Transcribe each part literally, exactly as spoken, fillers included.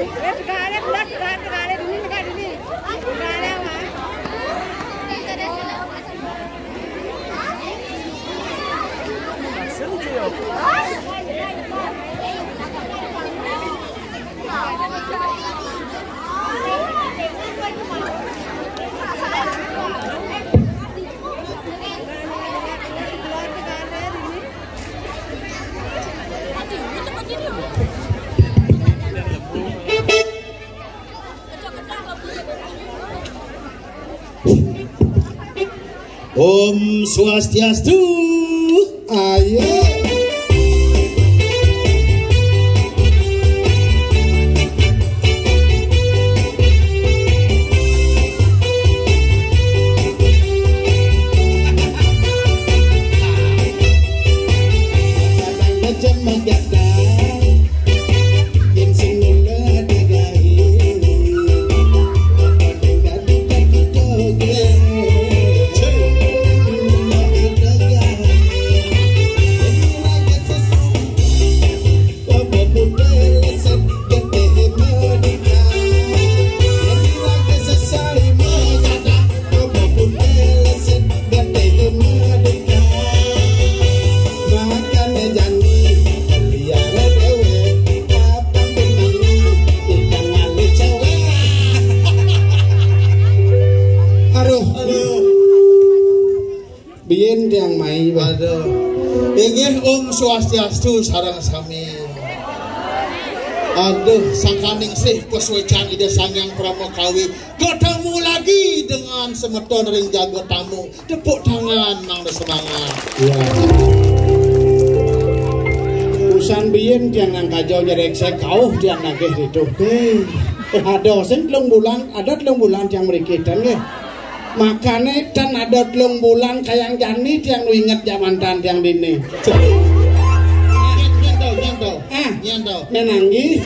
Om Swastiastu. Ayo. Om Swastiastu sareng sami. Aduh, sangkaning sih pesuecan ide sangyang pramukawi. Ketemu lagi dengan semeton ring jago tamu. Tepuk tangan nang semangat. Ya. Usan biyen jangan kajau nyerek saya kau dia nagih itu. Hei, ada sen telung bulan, ada telung bulan yang merikitan ya. Makanya dan ada telung bulan kayang jani yang lu inget zaman dan yang dini. Nyantau, nyantau, ah, nyantau, menanggi.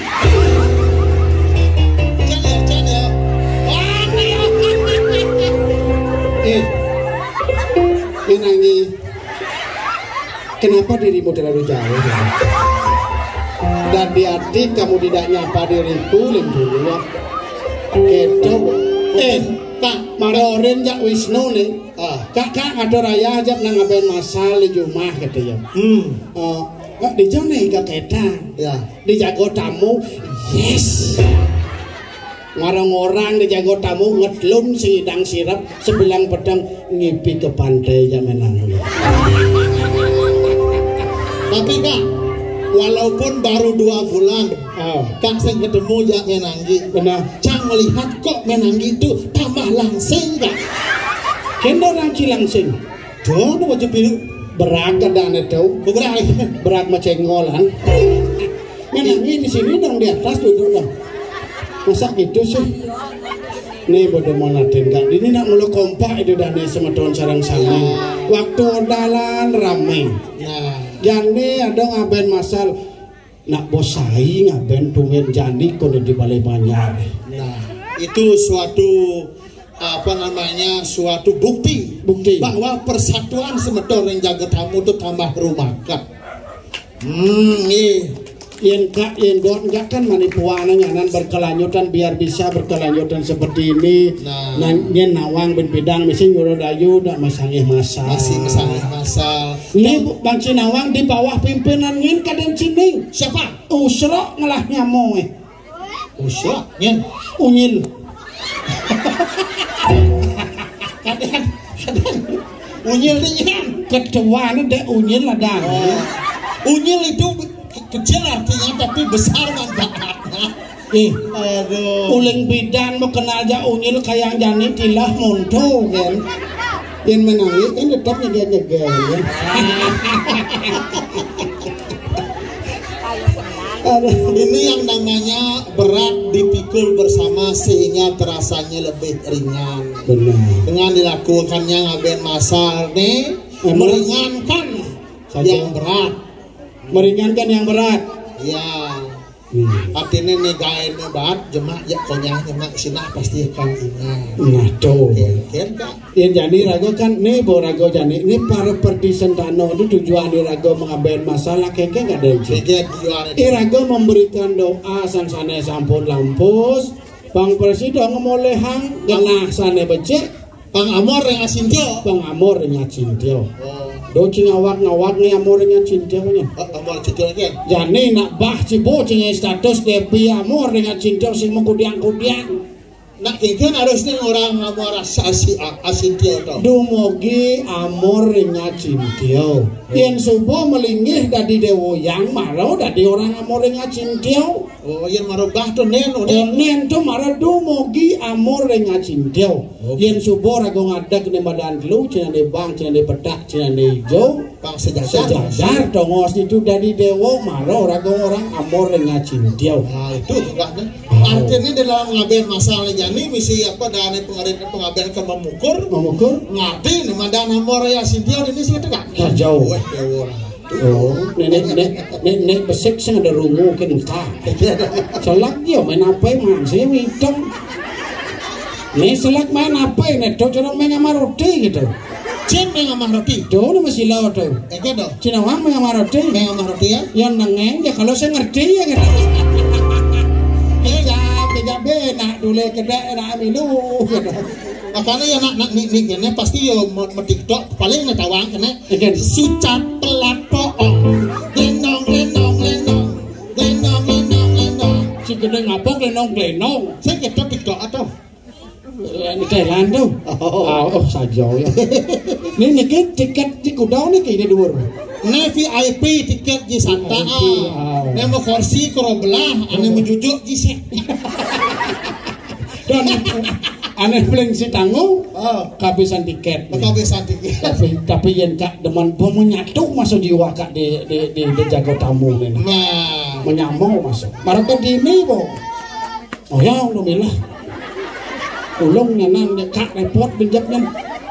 Jangan, jangan. Eh, menanggi. Kenapa dirimu terlalu jauh? Dan di hati kamu tidak nyapa diriku lindungi ya. Gitu. Eh. Kak, marorin jak Wisnu nih. Ah, kakak ada raya aja nang ngapain masal di rumah gitu ya. Hmm. Oh, uh, di jone gak ketan. Ya. Di jago tamu, yes. Orang-orang di jago tamu ngetlun sidang sirap sebilang pedang ngipi ke pantai jamenan. Tapi kak, walaupun baru dua bulan, oh. Kak saya ketemu jak menanggi. Benar. Cang melihat kok menanggi itu tambah langsing kak. Kendo rangki langsing. Tuh, nu wajib biru berat kadang itu. Berat, berat macam ngolan. Menanggi di sini dong di atas duduk dong. Masa gitu sih? Nih bodoh monatin kak. Ini nak mulu kompak itu dan semeton sarang sama. Waktu dalan ramai. Nah. Jani ada ngaben masal nak bosai ngaben tungen jani kono di balai banyak. Nah, itu suatu apa namanya suatu bukti bukti bahwa persatuan semeton yang jaga tamu itu tambah rumakat. Hmm, nih. Yang kak, yang dot enggak kan manipuana nyanan berkelanjutan biar bisa berkelanjutan seperti ini. Nah, nanya nawang ben bidang mesti nyuruh dayu dak masangih masal. Masih masangih masal. Ini Bang Cinawang di bawah pimpinan ngin kadang cining. Siapa? Usra ngelah nyamo eh. Usra ngin unyil. Kadang kadang unyil ngin. Ketua dek unyil ada. Oh. Unyil itu kecil artinya tapi besar manfaatnya. Eh, aduh. Uling bidan mau kenal aja unyil kayak jani tilah monto kan. Yang menangis kan tetap nyegah-nyegah ya. Ini yang namanya berat dipikul bersama sehingga terasanya lebih ringan. Benar. Dengan dilakukannya ngaben masal nih meringankan saja yang berat. Meringankan yang berat. Ya. Artinya negain bat jemak ya konya nyemak sinah pasti akan ingat. Nah tuh. Kan kak. Ya jadi rago kan nih bo rago jadi ini para pertisentano itu tujuan di rago mengambil masalah keke nggak ada uji. Ini rago memberikan doa sansane sampun lampus. Bang Presiden ngomolehang genah sane becek. Bang Amor yang asintio. Bang Amor yang asintio. Do cing awak nawak ni amor yang asintio nya. Amor asintio lagi. Jani nak bah cibo cing status depi amor dengan asintio sing mengkudiang-kudiang. Nak keken harusnya orang amor asasi asintio to. Dumugi amor yang asintio. Yen subuh melingih dadi dewoyang maro dadi orang amor yang asintio. Oh, yang marobah tu nen, nen tu marah dumugi amor yang asintio. Yen subuh rago ngadak ni badan lu, cina ni bang, cina ni pedak, cina ni hijau. Bang sejajar. Sejajar dongos itu dari dewa maro rago orang amor yang asintio. Nah itu juga nih. Artinya dalam mengambil masalah jani misi apa dan pengabian pengabian ke memukur. Memukur. Ngati ni madan amor yang asintio ini sih tak? Jauh. Oh, nenek nenek nenek besek sing ada rungu kan entah. Selak dia main apa man saya hitam. Nih selak main apa ini? Tuh corong main sama roti gitu. Cina main sama roti. Tuh nama sila tuh. Eke tuh. Cina wang main sama roti. Main sama roti ya? Yang nengeng ya kalau saya ngerti ya gitu. Ya beda beda dulu kedai nak minum gitu. Makanya ya nak nak nih nih kene pasti yo mau TikTok paling ngetawang kene sucat pelat poong lenong lenong lenong lenong lenong lenong si gede ngapok lenong lenong saya kita TikTok atau ini Thailand tuh oh oh saja ya ini nih tiket di kudau nih kayaknya dua nih V I P tiket di Santa nih mau kursi kerobelah ane mau jujuk di set dan aneh paling si tanggung oh. Kehabisan tiket kehabisan tiket tapi tapi yang kak demen bom menyatu masuk jiwa kak di di di, di jago tamu nih nah menyambung masuk mereka di ini bo oh ya alhamdulillah ulung nyanan kak repot benjapnya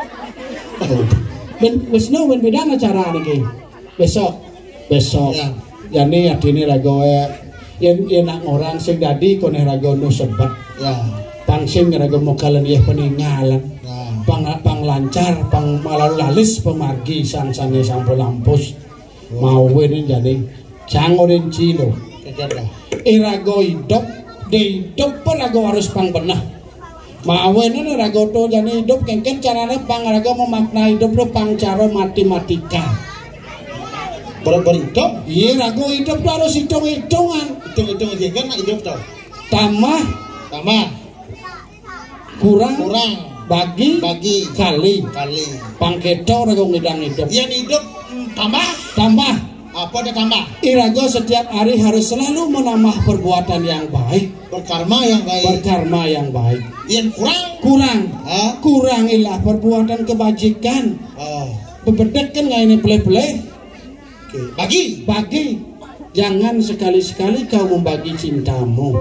ben wisno ben beda acara nih besok besok ya jadi ya ini rago yang yang orang sing dadi kone rago nu sebat ya pangsing raga mau kalian ya peninggalan pang pang lancar pang malalu lalis pemargi sang sange sampo lampus mau ini jadi cangorin cilo irago hidup di hidup pun rago harus pang benah mau ini rago to jadi hidup kengken caranya pang rago memaknai hidup lo pang cara matematika berapa hidup iya rago hidup tuh harus hitung hitungan hitung hitung aja kan hidup tuh tambah tambah kurang kurang bagi bagi kali kali pangketo rago ngidang hidup yang hidup tambah tambah apa ada tambah irago setiap hari harus selalu menambah perbuatan yang baik berkarma yang baik berkarma yang baik yang kurang kurang ha? Kurangilah perbuatan kebajikan oh. Bebedek kan nggak ini play-play okay. bagi bagi jangan sekali-sekali kau membagi cintamu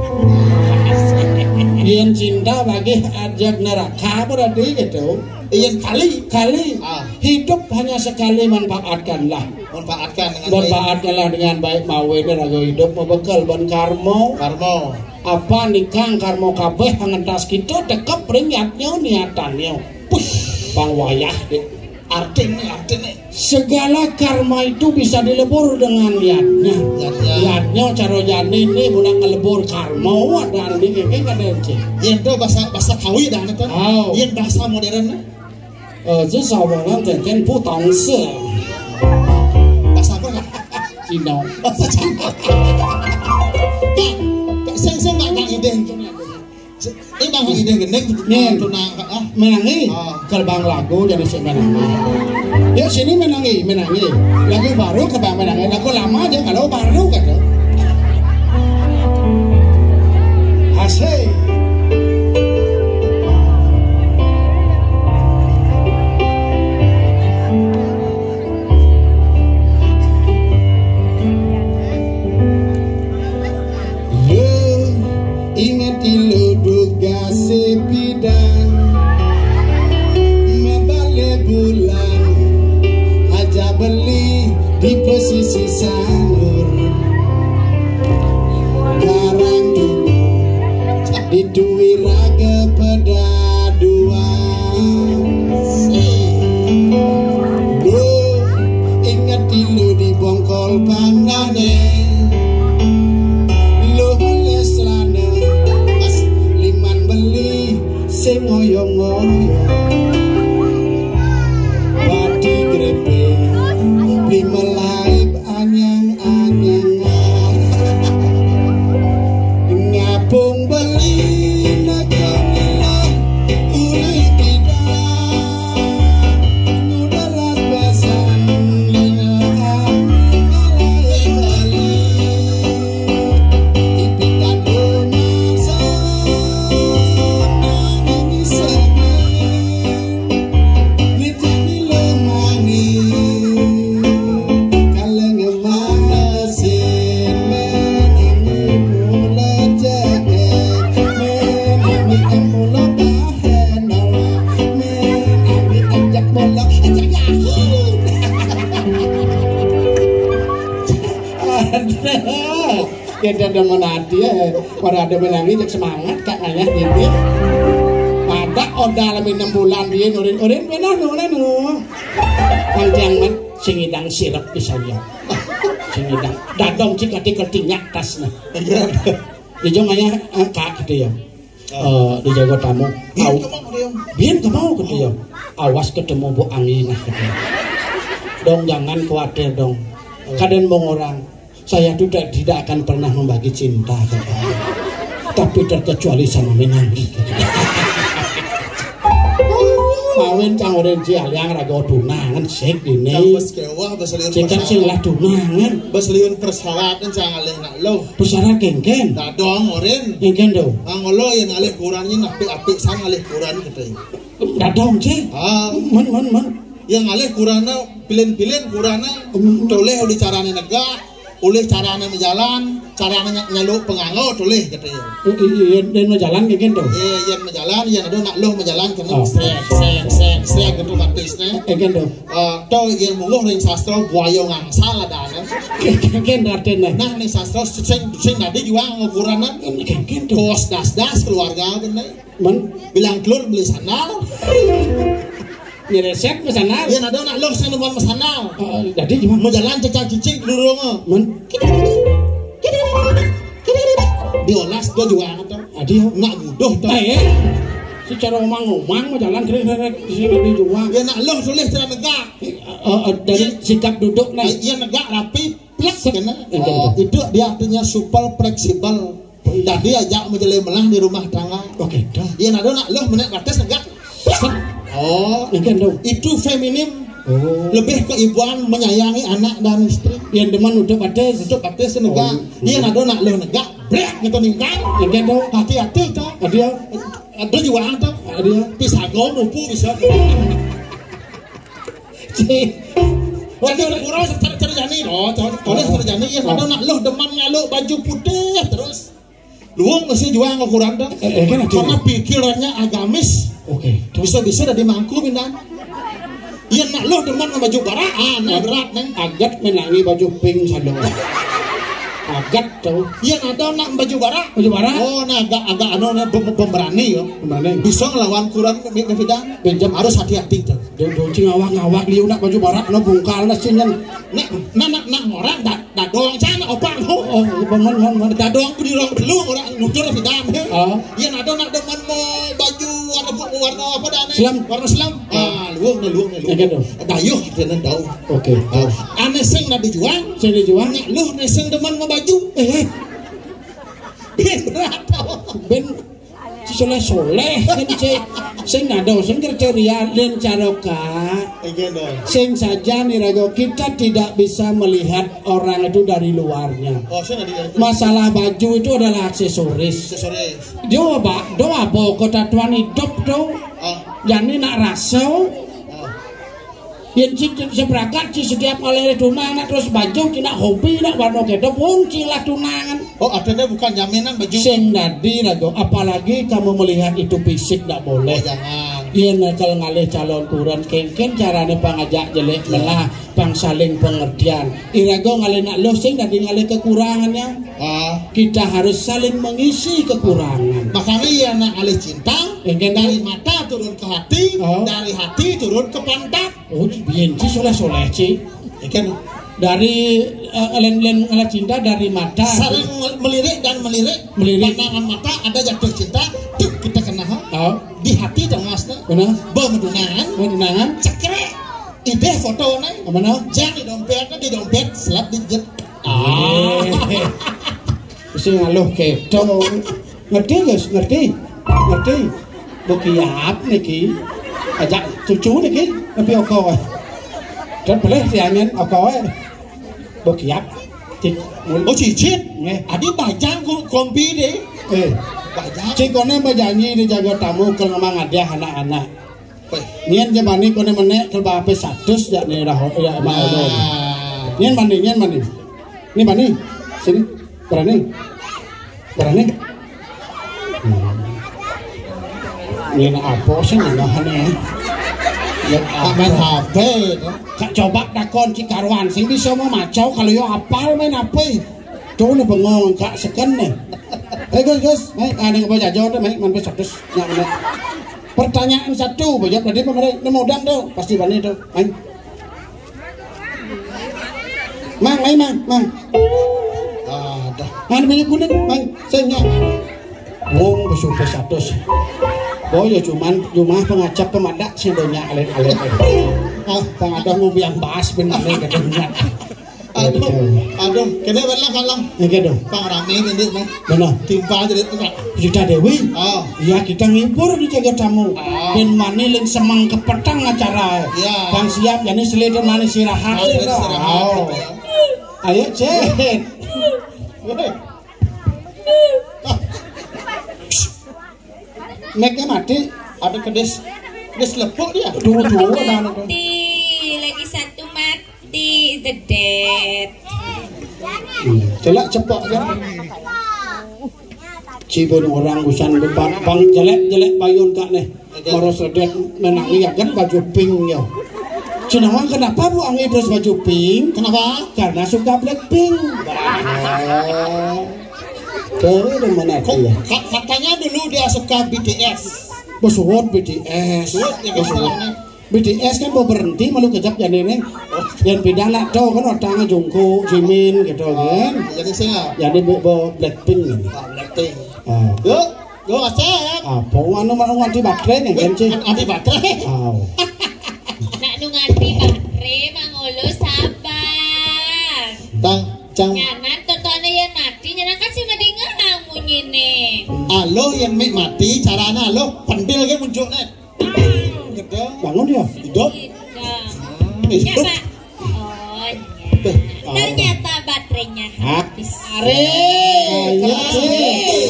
yang cinta bagi ajak neraka berarti gitu yang kali kali ah. Hidup hanya sekali manfaatkanlah manfaatkan dengan manfaatkanlah baik. Dengan baik mau ini raga hidup mau bekal ban karmo karmo apa nikang karmo kabeh ngentas kita dekep ringatnya niatannya puh bang wayah deh artinya artinya segala karma itu bisa dilebur dengan niatnya niatnya cara jani ini bukan ngelebur karma dan ini kayak ada cek yang itu bahasa bahasa kawi dan itu yang bahasa modern eh itu orang jangan putang se bahasa apa nggak Cina bahasa Cina kak saya saya nggak nggak ide ini bang ide gendeng nih tunang ah menangi kerbang lagu jadi si menangi yuk sini menangi menangi lagu baru kerbang menangi lagu lama aja kalau baru kan asik ingat iluduk gasepidan membalik bulan aja beli di pesisir sanur ngeden dengan hati ya. Pada ada menangi cek semangat kak ayah ini. Pada oda lebih enam bulan dia nurin urin benar nu nu. Panjang man singidang sirap pisahnya. Singidang dadong cik ati kertinyak tasna. Dijong ayah kak dia. Uh, dijaga tamu. Biar kemau dia. Biar kemau dia. Awas ketemu bu angin. Dong jangan khawatir dong. Kadang bong orang. Saya tuh tidak, tidak akan pernah membagi cinta. Tapi terkecuali sama menangi. Mawin cang oren cial yang raga tunangan sek dini. Cekan silah tunangan. Besliun persyaratan cang alih nak lo. Persyarat kengken. Dadong oren. Kengken do. Angolo yang alih kurannya apik-apik sang alih kuran gitu. Dadong cek. Ah, man man man. Yang alih kurana pilin-pilin kurana toleh oleh carane negak, oleh carane menjalan, carane nyaluk penganggo toleh katanya. Iya, dan menjalan kengken do. Iya, yang menjalan, yang ada nak loh menjalan kena sek sek sek sek gitu matisnya. Kengken do. Ah, to yang muluh ring sastra buaya ngangsal ada nah. Kengken artinya. Nah, ning sastra sing sing nadi juga ngurana kengken do. Kos das-das keluarga bener. Man Bilang keluar beli sandal. Ya resep masanal. Ya ada nak loh sing numpang masanal. Jadi gimana? Mau jalan cecak cicing dulu mah. Man Diolas do juga atau adio nak budoh to. Eh, secara omang-omang mau jalan krek-krek di sini dijual. Ya nak loh soleh cara negak. Dari sikap duduk nah. Ya negak rapi plus kena. Oh, itu dia artinya super fleksibel. Dan dia ajak menjelai melah di rumah tangga. Oke, dah. Ya nak loh nak loh menek batas negak. Oh, itu feminim. Oh. Lebih keibuan menyayangi anak dan istri. Yang deman udah pada udah pada senegak. Iya nado nak lo negak. Brek gitu ningkang. Yang do hati-hati toh. Dia ada juga toh. Dia pisago mupu bisa. Cih. Waduh kurang terjadi loh. Oleh terjadi ya nado nak lo deman ngaluk baju putih terus. Luang masih jual ngukuran dah. Eh, kan karena pikirannya agamis. Oke. Bisa-bisa dari mangku pindah. Iya nak lo demen baju baraan, nah berat neng. Agat menangi baju pink sadong. Agat tuh. Iya ada nak baju bara. Baju bara. Oh, nah agak agak anu pemberani ya. Pemberani. Bisa ngelawan kurang pindah. Pinjam harus hati-hati tuh. Jangan ngawak-ngawak liu nak baju bara no bungkal na sinyen. Nek nak nak orang dak dak doang cana opang. Oh, bener bener dak doang di ruang dulu orang nutur pindah. Oh. Iya ada nak demen baju warna warna apa dah nih? Islam. Warna Islam. Ah, luang luang luang. Gitu. Dayuh kita tahu. Oke. Ane sing nak dijual, sing dijual nak lu ane sing demen baju. Eh. Ben berapa? Ben si soleh soleh kan cek sing ngado sing kriteria dan caroka sing saja nirago kita tidak bisa melihat orang itu dari luarnya. Oh, masalah baju itu adalah aksesoris. Doa ba doa bo kota tuan hidup tuh jadi nak rasau yang seberangkat si setiap oleh tunangan terus baju tidak hobi nak warna kedo pun cilah tunangan. Oh artinya bukan jaminan baju. Sing nadi rago apalagi kamu melihat itu fisik tidak boleh. Oh, jangan. Iya nakal ngalih calon kuran kengken carane pangajak jelek melah pang saling pengertian. Irago ngalih nak lo sing nadi ngalih kekurangannya. Ah. Kita harus saling mengisi kekurangan. Makanya ya nak alih cinta kengken dari mata turun ke hati, oh. dari hati turun ke pantat. Oh, bienci soleh-soleh ci. Ikan dari uh, len-len ala cinta dari mata saling melirik dan melirik, melirik. Pandangan mata ada jatuh cinta, tuh kita kena oh. Di hati termasna. Benar. Bermedunangan, medunangan. Cekre. Ide foto nih. Mana? Jangan di dompetnya di dompet selap dijet. Ah. Sing aloh keto. Ngerti guys, ngerti. Ngerti. Bukiap niki. Ajak cucu niki tapi oko. Dan boleh diangen oko. Bukiap. Oh cicit. Adi bajang kompi deh. Eh. Bajang. Cikone bajangi dijaga tamu kalau memang ada anak-anak. Nian jamani kone menek kalau bape satus ya nih dah ya mau dong. Nian mandi, nian mandi. Ini mandi. Sini. Berani. Berani. Nian apa sih nggak ya main H P. Kak coba takon Cikarwan sing bisa mau macau kalau yo apal main apa. satu nih bengong kak seken nih. Eh Gus Gus, main ada yang baca jawab main main satu nyak mana. Pertanyaan satu, banyak berarti pemerintah modang tuh pasti bani tuh main. Mang main mang mang. Ada. Mana minyak kuning mang senya. Wong bersumpah satu. Oh ya cuman cuma pengacap pemadak sedonya alen-alen. Ah pengadang mau yang bahas benar katanya. Aduh, aduh, kena belah kalah. Oke dong. Pang rame ini mah. Benar. Timpa jadi enggak. Sudah Dewi. Oh. Iya kita ngibur di jaga tamu. Ben mani ling semang kepetang acara. Iya. Bang siap yani seleda mani sirahat. Oh. Ayo cek. Neknya mati. Ada kedes, kedes lepuk dia. Tunggu tunggu ada. Mati, lagi satu mati, the dead. Celak cepat kan. Cibun orang usan depan bang jelek jelek payun kak nih. Maros redet menangi ya kan baju pink ya. Cenawang kenapa bu angin terus baju pink? Kenapa? Karena suka Blackpink. Tuh dari mana ya? Katanya dulu dia suka B T S. Besuwot B T S. B T S kan mau berhenti malu kejap jadi nih. Yang pindah nak tahu kan orang Jungkook, Jimin gitu kan. Jadi saya. Jadi bawa Blackpink ini. Blackpink. Ah. Yuk, yuk aceh. Apa anu mau nganti baterai nih kan sih? Anti baterai. Ah. Nak nu nganti baterai Mang Ulu sabar. Tang, cang. Nyanan tontonnya yang mati, nyanan kan si madinga ngamunyi nih. Alo yang mik mati, caranya alo pendil ke muncul net. Gede. Bangun dia. Hidup. Ya Pak. Oh, ya. Ternyata baterainya habis. Are. Ayo cek.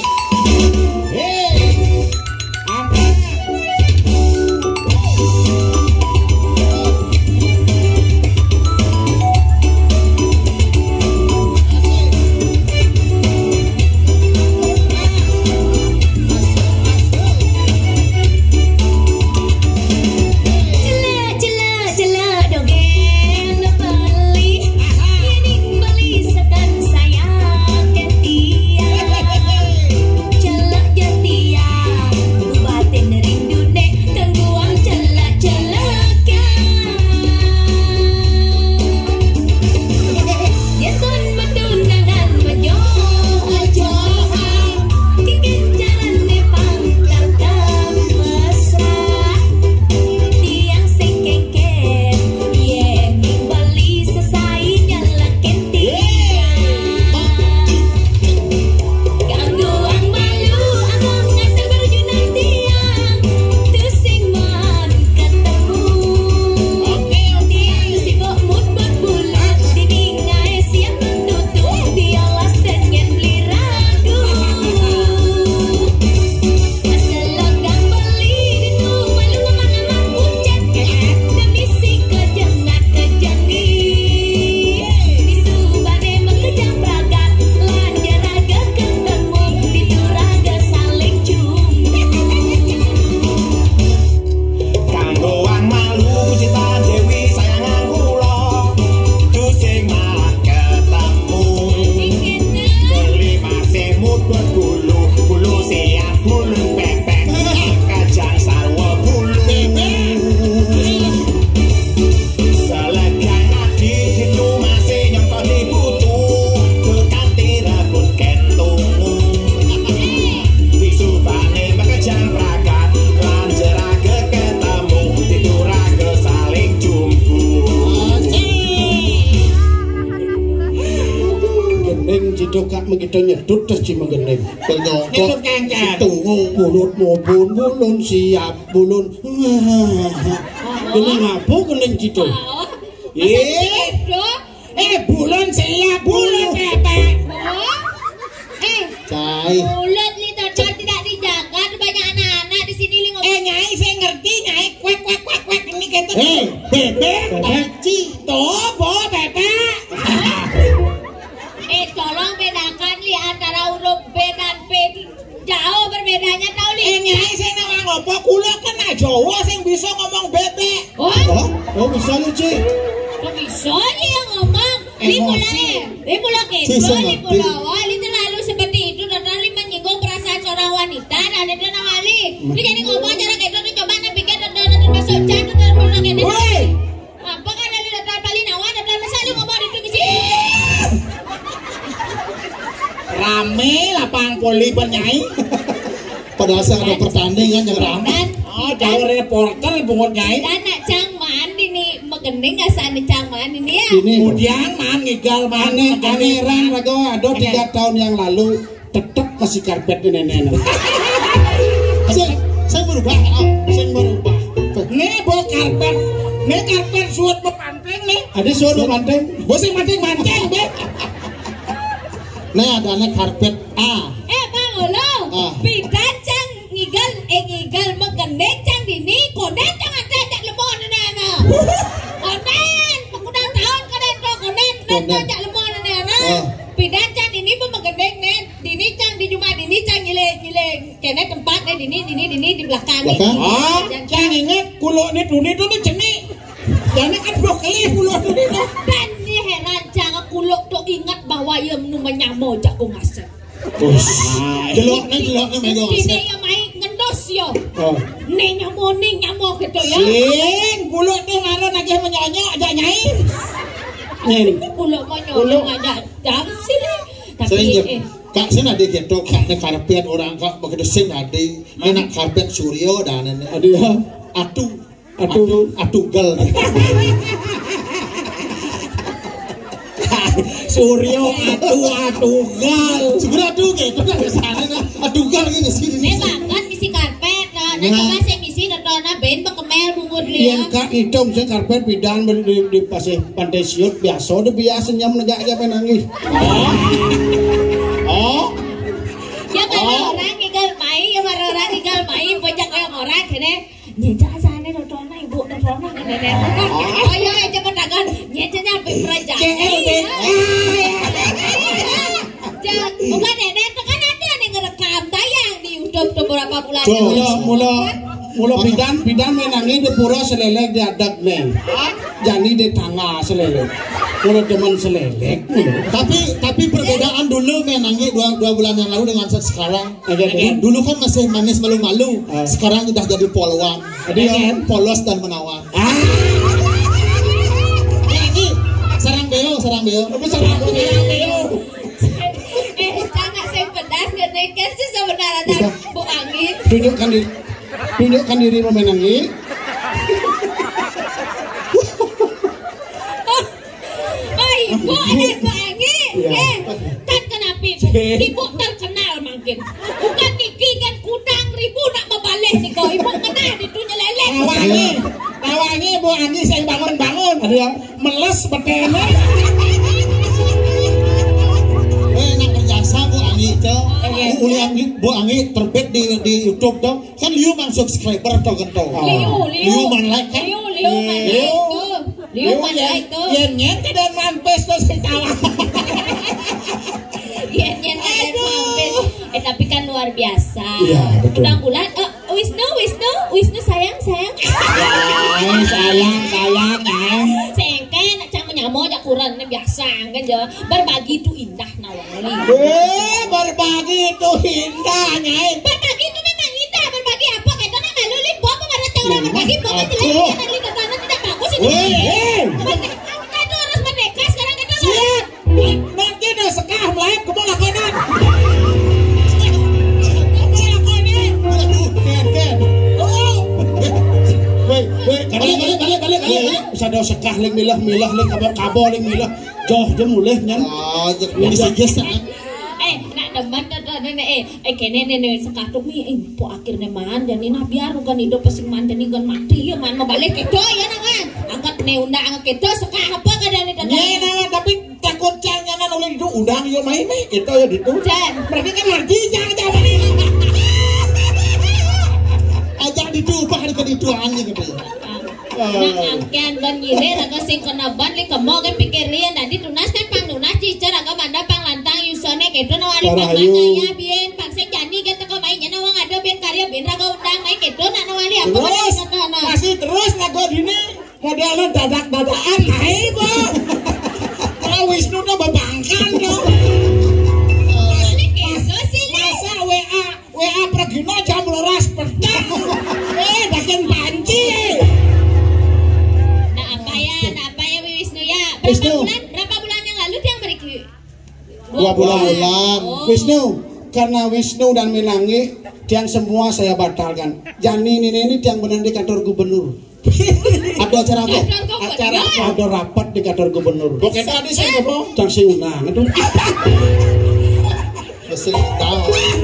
Begitu nyedut terus cima gendeng Penyongkok tunggu bulut maupun bulun siap bulun ini ngapu gendeng citu eh bulun siap bulun bebek eh cai bulut li total tidak dijaga banyak anak-anak di sini li eh nyai saya ngerti nyai kwek kwek kwek kwek ini gitu eh bebek Ci tuh bo bebek eh tolong bedakan li antara huruf B dan P jauh berbedanya tahu li eh nyai saya nama ngopo kula kena Jawa sing bisa ngomong bebek oh oh bisa lu Ci kok bisa li yang ngomong li mula eh li mula ke itu di Pulau Wali terlalu seperti itu dan terlalu menyinggung perasaan seorang wanita dan itu Wali. Ini jadi ngomong cara kayak itu coba nak pikir dan dan masuk chat dan bilang kayak gitu. Apa kan dari data paling awal dan masa lu ngomong itu misi. Rame lapang poli penyai. Padahal saya ada pertandingan yang ramai. Oh, jauh reporter bungut nyai. Dan nak cangman ini megending asane cangman ini ya. Ini kemudian man ngigal man aneh aneh ran rago ado tiga tahun yang lalu tetap masih karpet ini nenek. Saya saya berubah, saya berubah. Nih bawa karpet, nih karpet suut mepanteng nih. Ada suara manteng. Bosing manteng manteng be. Nah ada anak karpet A. Eh bang Olo, Ah. pidan cang ngigal eh ngigal megending cang dini koden cang ada cak lemon nena. Koden, pengudang tahun koden to koden dan to cak lemon nena. Ah. Pidan cang dini megending nen, dini cang di rumah dini cang gile gile kene tempat nih dini dini dini di belakang nih. Belakang? Oh, jangan ingat kulo nih duni tuh nih jenik. Jangan kan brokoli kulo duni tuh. Dan ni heran cang kuluk tu ingat bahwa ia menu menyamo jak kungasen. Jelok nih jelok nih megang. Dini yang main ngendos yo. Oh. Nih nyamo nih nyamo gitu ya. Sing kulo tuh ngaron lagi menyonyok aja nyai. Nih. Kuluk monyo aja jam sini. Saya Tapi ingat, eh kak saya ada gitu, kak nih karpet orang kak begitu sing ada, enak karpet Suryo dan ini. Ada ya. Atu, Atu. atu, atu gal. Suryo atu atu gal. Sebenarnya atu kayak itu kan sana na, atu gal gini sini. Nih banget misi karpet nah, nah coba saya misi datona ben bekemel bungut Yang dia. kak hitung saya karpet bidan di, di, di pasir pantai siut biasa udah biasa nyam negak aja menangis. Oh, Ya kalau orang igal mai, ya kalau orang igal mai banyak yang orang kene nyeja sana datona ibu datona kene. Oh ya aja pedagang nyeja nyampe kerajaan. Bukan nenek itu kan ada nih ngerekam tayang di YouTube tuh beberapa bulan. Mula mula mula bidan bidan menangis di pura selelek di adat nih. Jadi di tangga selelek. Mula teman selelek. Tapi tapi perbedaan dulu menangi dua dua bulan yang lalu dengan sekarang. Ada, ada. Dulu kan masih manis malu-malu, Ah. sekarang udah jadi poluan. Ada, ya. Polos dan menawan. Ah, Ini sarang beo, sarang beo. sarang beo. Eh, jangan saya pedas gede kan sih sebenarnya ada bu angin. Tunjukkan diri, tunjukkan diri menangis. Oh, ibu ada bu angin. Eh, kan kenapa ibu terkenal makin. Bukan Niki kan kudang ribu nak membalik nih kau ibu kena itu nyelelek. Tawangi, tawangi bu Ani saya bangun-bangun. Ada yang Meles betene. Eh, nak kerjasa Bu Anggi tuh. Oke. Bu Anggi, Bu Anggi terbit di di YouTube tuh. Kan liu mang subscriber tuh kan tuh. Liu, liu. Liu man like kan. Liu, liu man like tuh. Liu man like tuh. Yen yen kedan mampes tuh saya tawa. Yen yen ada mampir. Eh tapi kan luar biasa. Iya, betul. Udah bulan. Oh, Wisnu, Wisnu, Wisnu sayang, sayang. Ay, sayang, sayang, sayang. Sengke nak cang menyamo aja kurang ini biasa kan ya. Berbagi itu indah nawali. Eh, berbagi itu indah, nyai. Berbagi itu memang indah. Berbagi apa? Kayak itu malu lipo apa pada cang orang berbagi bawa Aku. jelek kan lihat tanah tidak bagus itu. Weh, eh. Kita itu harus merdeka sekarang kita. Siap. Nanti dah sekah melayap ke bola kanan. Weh, weh, balik, balik, balik, balik, balik. Bisa ada sekah ling milah, milah ling kabor kabor ling milah. Joh je mulih nyan. Ah, jadi segesah. Eh, nak demen dah nenek eh, eh kene nenek sekatuk nih, eh po akhirnya man, jadi nah biar kan hidup pesing man, jadi kan mati ya man, mau balik kita ya nangan, angkat nih undang angkat kita suka apa kadang nih kadang. Nyai nah, tapi takut caranya nan oleh itu udang yo main main kita ya ditu. Jan, Berarti kan lagi jangan jangan ini. Ajak ditubah di kedituan gitu. nak angkian ban gile raga sing kena ban li kemo kan pikir lian tadi tunas kan pang tunas cicer raga manda pang lantang yusone kedo nawari pang ya bien pang sing jani kita kau main nyana wang ada bien karya bien raga undang main kedo nak nawali apa Terus kata na masih terus lagu ini modelnya dadak dadakan naik bu. Kalau Wisnu tuh babangkan tuh. Dua bulan. Oh. Wisnu, karena Wisnu dan Menangi, tiang semua saya batalkan. Jani ini ini tiang benar di kantor gubernur. Ada acara apa? Acara ada rapat di kantor gubernur. Oke tadi saya ngomong. Cang si unang itu. Mesti tahu.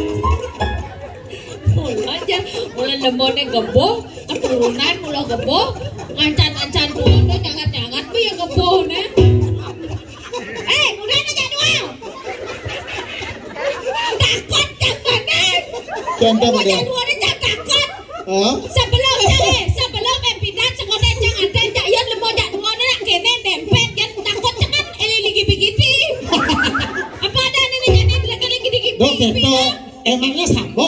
aja mulai lembone geboh keturunan mula geboh ngancan-ngancan tuan tuh jangan-jangan tuh ya geboh nah eh udah aja dua takut jangan contoh udah dua jangan takut Hah? sebelum jadi sebelum empidan sekolah jangan ada jangan lemah jangan dua nak kene dempet kan takut jangan eli lagi begitu apa ada ini jadi lagi lagi dikit Dok itu emangnya sambo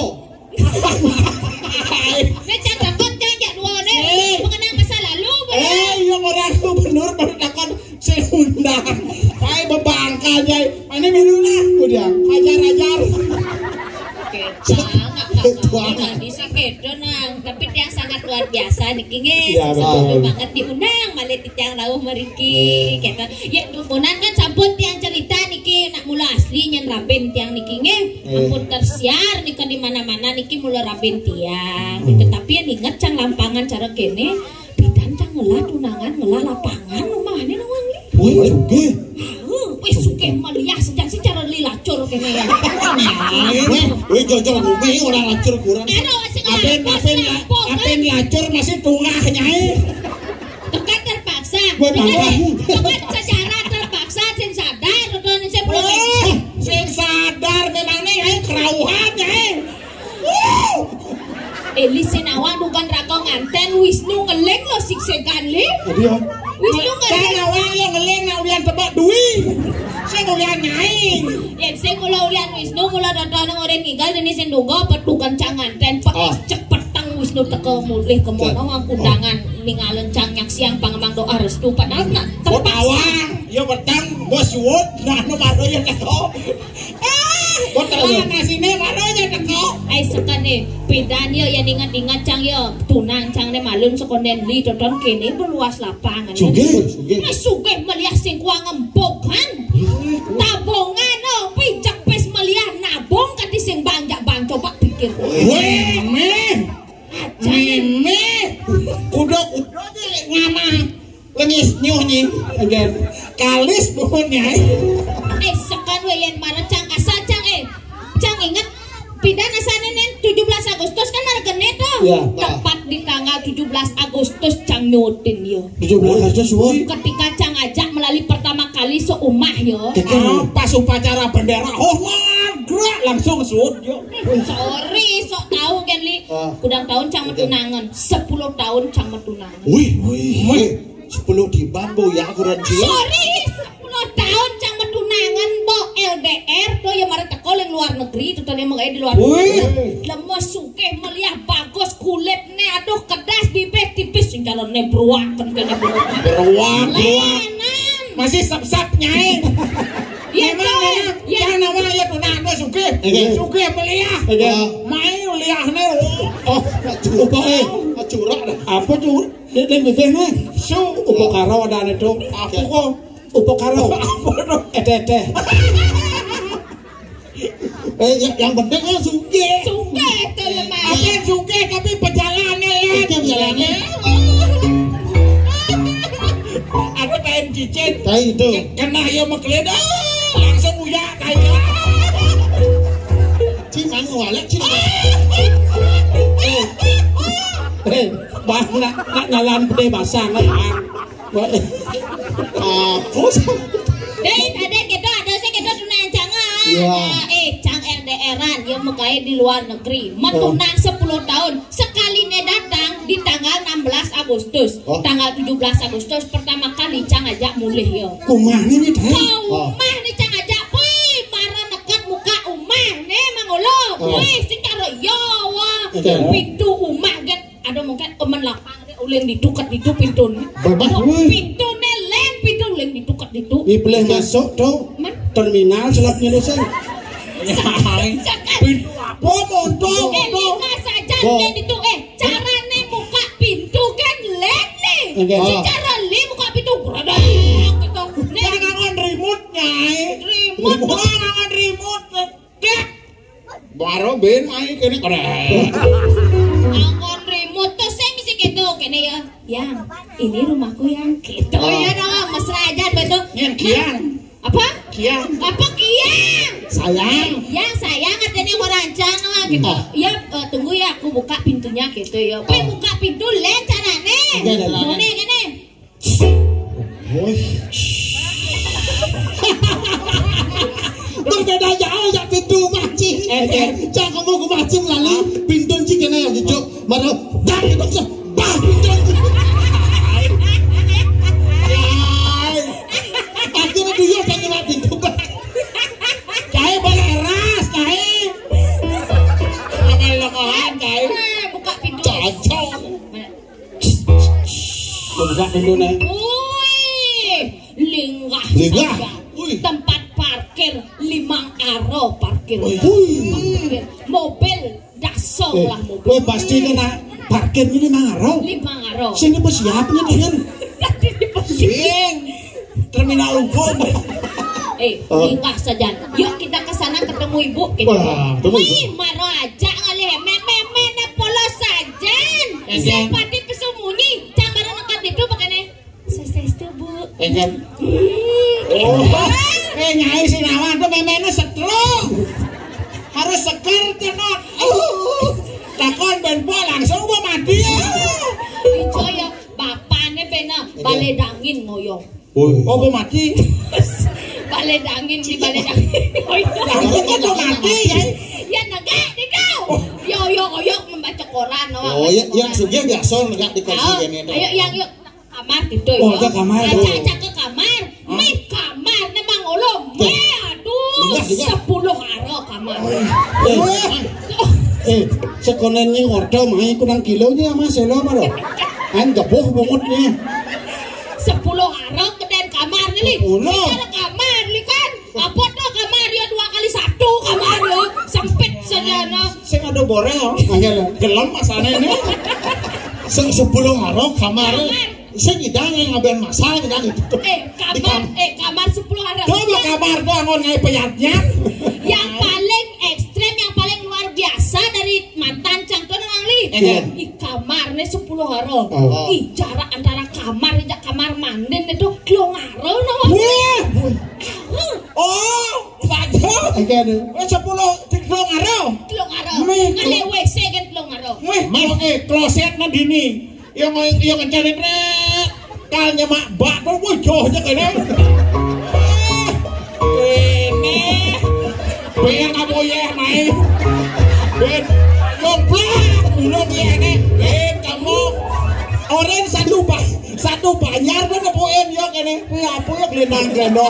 Meja takut jangan dua nih mengenang masa lalu eh yang orang gubernur baru takut seundang kayak bebangka aja ini minumnya udah ajar-ajar kecang kakak di sekedo nang tapi dia sangat luar biasa nih kinge ya, betul banget diundang malah tiang rawuh meriki kita ya dukunan kan sampun tiang cerita niki nak mula asli nyen raben tiang niki nge ampun tersiar nika di mana-mana niki mula raben tiang gitu tapi yang inget cang lampangan cara kene bidan cang ngelah tunangan ngelah lapangan rumahnya nawang li wih suge wih suge meliah sejak si cara lilacur kene ya wih jojol bumi orang lacur kurang apen apen apen lacur masih tungah nyai tekan terpaksa Betul. tekan secara terpaksa sing sadar dan sing belum eh sing sadar memang nih nyai kerauhan nyai Eli sinawa dukan rako nganten Wisnu ngeleng lo siksekan li dia Wisnu saya ngeleng awang yang ngeleng nak ulian tebak duit saya ulian nyai yang saya mula ulian Wisnu mula dodol orang ninggal ini sing duga petukan canganten pak cepet tang Wisnu teko mulih kemono wang undangan ningalen cang nyak siang pangemang doa restu padahal nak bot terpaksa awang ya betang bos wud nah no baru ya teko eh bot awang nasine baru ya teko ay sekane pedan yo yang ingat-ingat cang yo tunang cang ne malun sekonden li dodon kene beluas lapangan suge suge nah suge meliah sing kuang empokan tabungan oh pijak pes meliah nabung kati sing banjak bang coba pikir weh meh meme udah udah ngama lengis nyuh nih again kalis buhunnya eh sekan we yang marah cang asal cang eh cang ingat pidan asane nen tujuh belas Agustus kan margene tuh ya, tepat di tanggal tujuh belas Agustus cang nyotin yo tujuh belas Agustus suwe ketika cang ajak melalui pertama kali seumah yo oh, pas upacara bendera oh gerak langsung sud yo sorry sok tahu kan li Ah. kudang tahun cang metunangan sepuluh tahun cang metunangan wih wih sepuluh di bambu ya akurat dia sorry sepuluh tahun cang metunangan bo L D R tuh yang marah teko yang luar negeri tuh yang mengai di luar negeri lemah suke meliah bagus kulitnya aduh kedas bibir tipis sing calonnya beruakan kena beruak beruang beruang lenan masih sap-sap nyai ya memang memang ya ya nama ya tunang do suke suke meliah mai liahne oh upo eh curah dah apa tuh den bebeh nih su upo karo ada itu aku kok upo karo ete-ete eh yang, yang penting kan suge suke tuh lemah apa suke tapi perjalanannya lihat perjalanannya aku pengen cicit kayak itu kena ya makleda langsung uyak kayak cimang walek cimang eh bah nak nak nyalan pede basah kan aku deh ada kita ada sih kita tunang jangan ya. eh cang L D R-an yang mengai di luar negeri metunang sepuluh tahun sekali ne datang di tanggal enam belas Agustus oh. tanggal tujuh belas Agustus pertama kali cang ajak mulih yo kumah ini teh kau umah nih cang ajak wih marah nekat muka umah nih mangulo wih sing karo yo wah pintu umah get ada mungkin omen lapang deh uleng ditukat itu pintu pintu ne lem pintu uleng ditukat itu di boleh masuk tuh terminal selapnya dosen pintu apa montok eh lima saja kan itu eh carane buka pintu kan lem nih okay. cara lem buka pintu gradang gitu jangan remote nyai remote jangan Baro ben ai kene keren. Angkon remote tuh saya mesti gitu kene ya. Yang ini rumahku yang gitu ya dong mesra aja betul. Yang kiang. Apa? Kiang. Apa kiang? Sayang. Yang sayang katanya orang cana gitu. Ya uh, tunggu ya aku buka pintunya gitu ya. Gue buka pintu le carane. Gini gini. Woi. Berbeda jauh ya pintu maci. Eh, jangan kamu ke maci melalui pintu cik kena ya jujur. Baru dah itu bah pintu. Akhirnya dia jangan lewat pintu. Cai beres, cai. Amal lokohan, cai. Buka pintu. Cocok. Buka pintu nih. Wih, linggah. Linggah. Tempat parkir limang aro parkir. Wih. Mobil dasar lah mobil. Kowe pasti kena parkir ini mangaro. Limang aro. Sini persiapnya dengan. Tadi diposisi. Sing. Terminal umum. Eh, linggah saja. Yuk kita ke sana ketemu ibu. Gitu. Wah, ketemu ibu. Wih, maro aja kali meme-meme na polos saja. Seperti pesembunyi. Jangan nekat itu makanya. Sukses tuh bu. Enggak. Oh, eh nyai Sinawan tuh memena setruk. Harus seger tenot. Uh, takon benpo langsung gua mati ya. Ijo ya, bapaknya benar balai dangin ngoyo. Oh, gua mati. Balai dangin di balai dangin. Langsung gua mati ya. Ya naga di kau. Yo yo yo membaca koran. Oh, ya, yang sudah biasa enggak dikasih ini. Ayo yang yuk kamar gitu ya. Oh, ke kamar. Aja ke kamar. Meh kamar memang ulum. Meh aduh sepuluh aro kamar. Eh, sekonennya ordo mai kurang kilonya mas selo maro. An gebuh bungutnya. Sepuluh aro kedan kamar nih. Ulo. Kamar nih kan. Apa tuh kamar ya dua kali satu kamar ya. Sempit saja no. Sing ada borel. Angel. Gelem masane ini. Sepuluh haro kamar. Saya ngidang yang ngaben masalah ngidang itu. Eh kamar, eh kamar sepuluh hari. Coba kamar tuh angon ngai peyatnya. Yang paling ekstrem, yang paling luar biasa dari mantan cangton Angli. Di kamarnya sepuluh hari. Ih jarak antara kamar dan kamar manden itu klongaro nama. Wih. Oh, bagus. Angel. Sepuluh klongaro. Klongaro. Kali W C kan klongaro. Wih, mau eh kloset na dini. Yang yang mencari trek kalnya mak bak tuh wih johnya kene kene biar kamu ya main ben goblok ulung ya nih ben kamu orang satu bah satu banyar kan poin yo kene apa ya gelendang-gelendong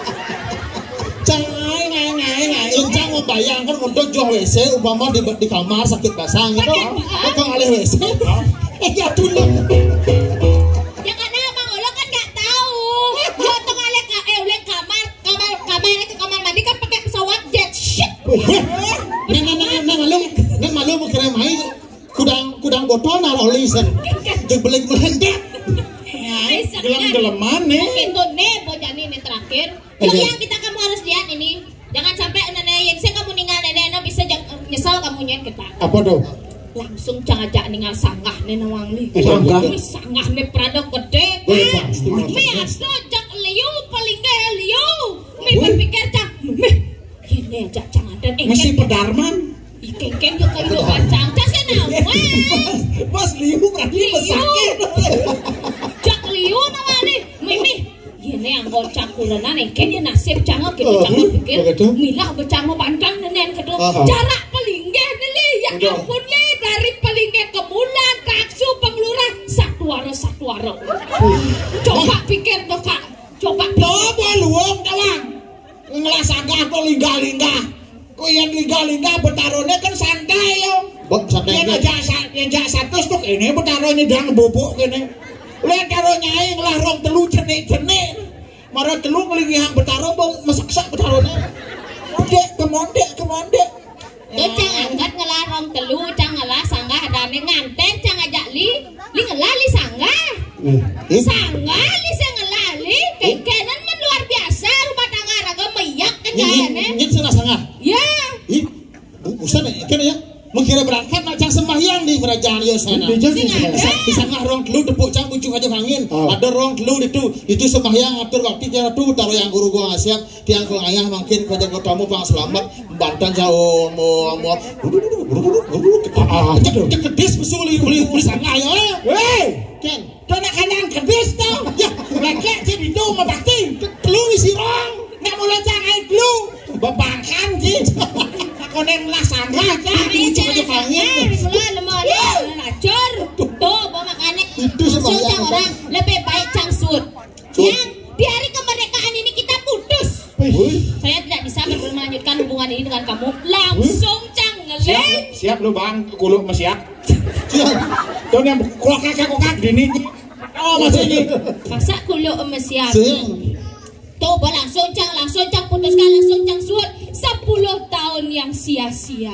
Cai ngai ngai ngai Encang membayangkan untuk jual W C umpama di, di kamar sakit basah gitu. Kok alih W C? Eh ya dulu. Ya karena Mang Olo kan nggak tahu. Dia tuh ngalih ke eh uleng kamar kamar kamarnya ke kamar mandi kan pakai pesawat jet. Shit. Neng neng neng neng malu neng malu mau kira main kudang kudang botol naruh lisen. Jeung belik melendek. gelem-geleman nih. Itu nih bojani nih terakhir. Yuk yang kita kamu harus lihat ini. Jangan sampai nenek yang saya kamu ninggal nenek bisa nyesal kamunya kita. Apa tuh? Langsung cangajak ninggal sanggah nih nawang nih. Sanggah. Ini sanggah nih prado gede kan. Mi aslo jak liu paling gaya liu. Mi berpikir cak. Mi ini aja cangadan. Masih pedarman. Iken-ken yuk kayu do kacang. Cak nawas. Mas liu berarti besakit. Jak liu nawang nih. Mimi. Ini yang gocang kurana nih, kayaknya nasib canggih kita canggih pikir, milah bercanggih pantang nenen kedua, jarak pelinggan nih, ya ampun nih dari pelinggan ke bulan, taksu pengelurah satu waro satu waro, coba pikir tuh kak, coba, coba luang tawang, ngelas agak tuh lingga-lingga, kau yang lingga-lingga bertaruhnya kan santai yo, yang aja yang aja satu tuh ini bertaruhnya jangan bubuk ini. Lihat karo nyai ngelarong telu cenik-cenik marah telu ngelingihang bertaruh mau masak-sak bertaruhnya mondek ke mondek ke mondek Cang angkat ngelarong telu cang ngelah sanggah adane nganten cang ajak li li ngelah li sanggah sanggah li saya ngelah li kekenan men luar biasa rumah tangga raga meyak kan gayanya Nyit sana sanggah ya ih Usah nih, kan ya. Mengira berangkat nak cang sembahyang di kerajaan Yosana. Bisa bisa ngah rong telu tepuk cang pucuk aja angin. Oh. Ada rong telu itu itu sembahyang atur waktu cara tu taruh yang guru gua ngasiap tiang ke ayah mungkin kerja kotamu pang selamat bantan jauh mau mau kedis besuli uli uli sana ya. Weh, kan kena kanyang kedis tau. Ya, lagi jadi itu mau bakti. Telu isi rong. Nak mulai cang air telu. Bebangkan sih. Konen lah sanggah cang ini cuma angin mulai lemah lacur tuh bawa makannya langsung cang orang lebih baik cang sud yang di hari kemerdekaan ini kita putus. Saya tidak bisa melanjutkan hubungan ini dengan kamu langsung cang ngeleng siap lu bang kuluk mas siap tuh yang kokak kokak gini oh masih ini masa kuluk mas siap tuh langsung cang langsung cang putuskan langsung cang sud sepuluh tahun yang sia-sia.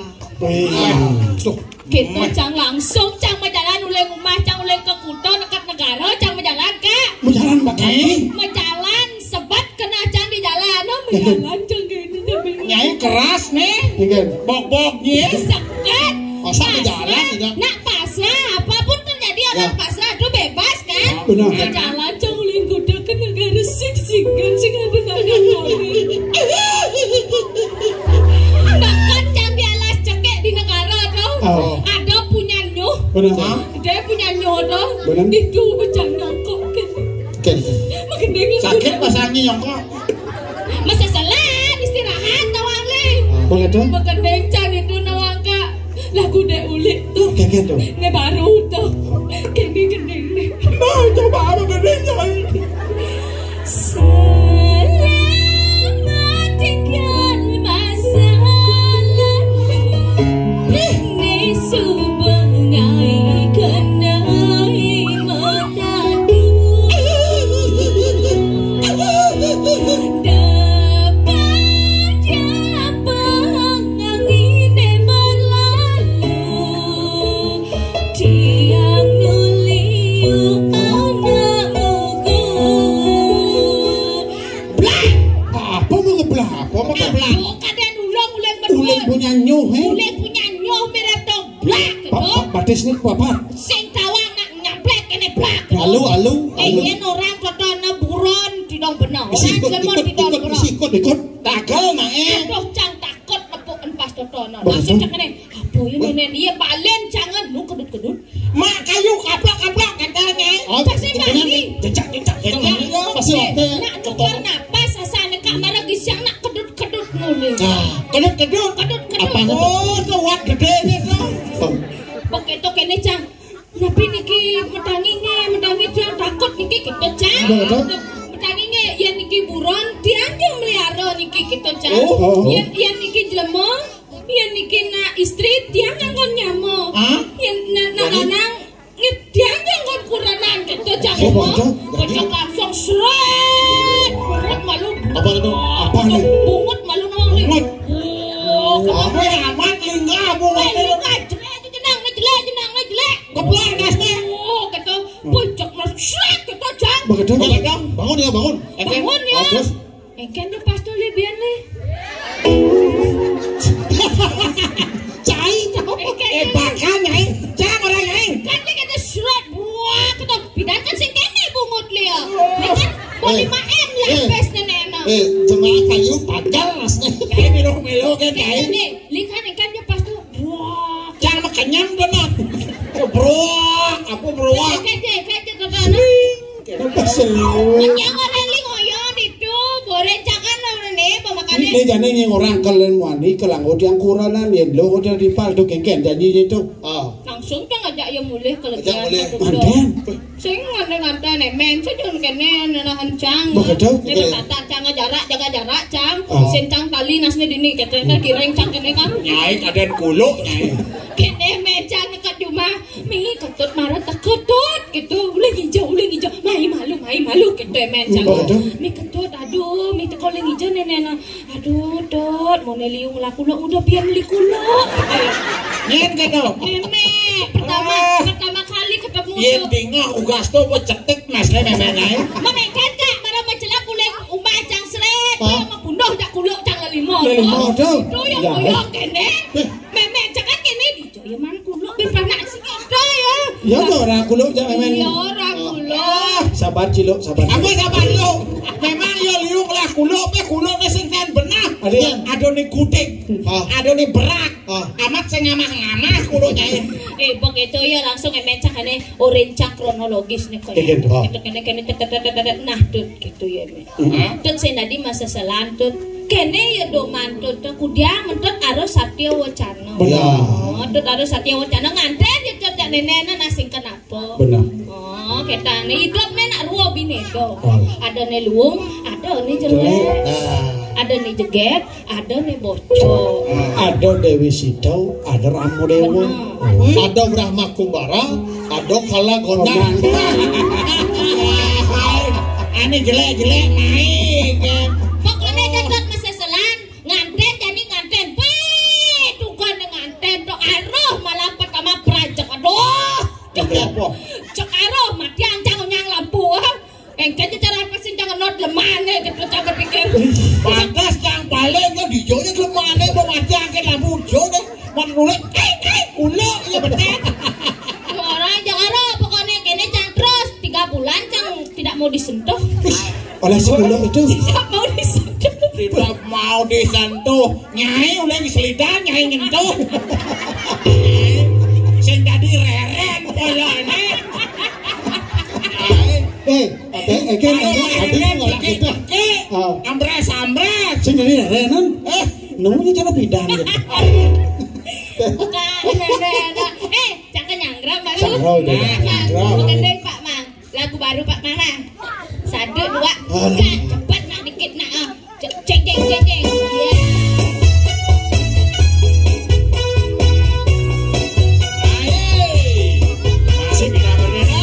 Kita cang langsung cang menjalan uleng rumah cang uleng ke kuto dekat negara cang menjalan kak. Menjalan makan? Menjalan sebat kena cang di jalan. Oh menjalan cang gini sambil. Nyai keras nih. Bok-boknya. Sekat. Masa menjalan tidak? Nak pasrah apapun terjadi orang pasrah itu bebas kan? Benar. Menjalan cang uleng kuto ke negara sing-singan sing ada nada kori. Bahkan jam di alas cekek di negara tuh oh. Ada punya nyuh. Benar. Dia punya nyuh tuh. Itu macam nyongkok kan. Sakit pasangi nyongkok. Masa salat istirahat nawang le. Begitu. Bekendeng can itu nawang kak. Lagu dek ulik tuh. Kaget tuh. Ne baru tuh. Kini gendeng nih. Nah coba apa gendeng nyai. Batis ni papat. Sing tawang nak nyamplek kene blak. Alu alu. Eh yen orang kotone buron didong bener. Ikut ikut ikut ikut ikut. Tagal nae. Aduh cang takut nepuk empas totono. Langsung cak kene. Apa yo nenen iya balen jangan lu kedut-kedut. Mak kayu kaplak-kaplak katanya. Oh, pasti bagi. Cecak-cecak. Pasti waktu. Nak tukar napas asane kamar lagi siang nak kedut-kedut nuli. Kedut-kedut. Kedut-kedut. Oh, tuh wat gede ni tuh. Begitu kene cang, tapi niki medangi nge, medangi dia takut niki gitu cang. Medangi nge, ya niki buron, dia aja melihara niki gitu cang. Ya ya niki jelema, ya niki na istri dia nganggon nyamo. Ya na na lanang, dia aja nganggon kuranan gitu cang. Kocok langsung seret, bungut malu. Apa itu? Apa nih? Bungut malu nawang nih. Oh, apa yang amat lingga bungut itu? Keplak dasnya. Oh, kata pucuk mas sret kata cang. Begitu. Bangun ya bangun. Bangun ya. Engken dia pas tuh lebihan nih. Cai. Eh bahkan nyai, cang orang nyai. Kan dia kata sret buah kata pidatan sing kene bungut lia. Kan mau lima m lah pesnya nena. Eh jemaah kayu pagal rasnya. Nyai milu-milu kan nyai. Nih, lihat engken dia pas tuh buah. Cang makanyam benar. Beruak, aku beruak. Kece, kece katana. Yang orang ling oyon itu, boleh jangan orang ni pemakannya. Ini jadi yang orang kalian wani kelang yang kuranan yang lo udah di pal tu kengken jadi itu. Langsung kan ngajak yang mulai kelebihan. Mantan. Sing ngante-ngante nih, men sejun kene nenahan cang. Begitu. Ini tata cang jarak, jaga jarak cang. Sentang tali nasnya dini, katanya kiring cang kene kan. Nyai kaden kuluk nyai. Kene mecang dekat rumah, mi ketut marah tak ketut gitu, uleng hijau, uleng hijau, mai malu, mai malu gitu mecang. Mi ketut, aduh, mi teko uleng hijau nenek, aduh, dot, mau neliung laku lo udah biar beli kulo. Nyen gitu. Nene, pertama, pertama kali ketemu tuh. Yen tinggal ugas tuh cetek mas le memangnya. Menekan kak, para mencelak uleng umah cang seret, dia membunuh jak kulo cang lelimo. Lelimo tuh. Tuh yang koyok kene, memang kuluk jak memang. Iya ora kuluk. Sabar ciluk, sabar. Apa sabar lu? Memang yo liung lah kuluk pe kuluk sing ten benah. Adone gutik. Adone berak. Amat sing ngamah-ngamah kuluknya. Eh begitu ya langsung emencakane orencak kronologis nih kok. Gitu kene-kene nah tut gitu ya. Tut sing tadi masa selantut. Kene ya do mantut kudiang mentut arus Satya Wacana. Benar. Oh, tut arus Satya Wacana nganten ya tut jak nenena nasing kenapa? Benar. Oh, ketane hidupnya nak ruo binedo. Ada ne luung, ada ne jelek. Ada ne jeget, ada ne bocor. Ada Dewi Sitau, ada Ramu Dewa. Ada Brahma Kumbara, ada Kala Gondang. Ane jelek-jelek naik. Pokoknya tetap masa selan nganten jadi nganten. Wih, tukan nganten tok aroh malah pertama prajak. Aduh. Cek apa? Cek aroh mati ancang nyang lampu. Engke cara apa sih jangan not lemane gitu cara pikir. Pantas yang paling yo dijonya lemane mau mati angke lampu jone. Mon nulis kai kai kuluk ya betet. Orang jangan aroh pokoknya kene cang terus tiga bulan cang tidak mau disentuh. Oleh si kuluk itu Tidak mau disentuh. Tidak mau disentuh. Nyai udah diselidan, nyai nyentuh. Sing tadi reren polone. eh eh kan ada ngolah kita Ambres ambres. sing dari renan eh nunggu cara bidan gitu. Bukan nana. Eh, jangan nyanggram baru. Cangkrau itu, cangkrau. Bukan deh Pak Mang. Lagu baru Pak Mang nah. Satu dua. Kan cepat nak dikit nak. ah. Ceng ceng ceng ceng. Iya. Masih bisa berdena.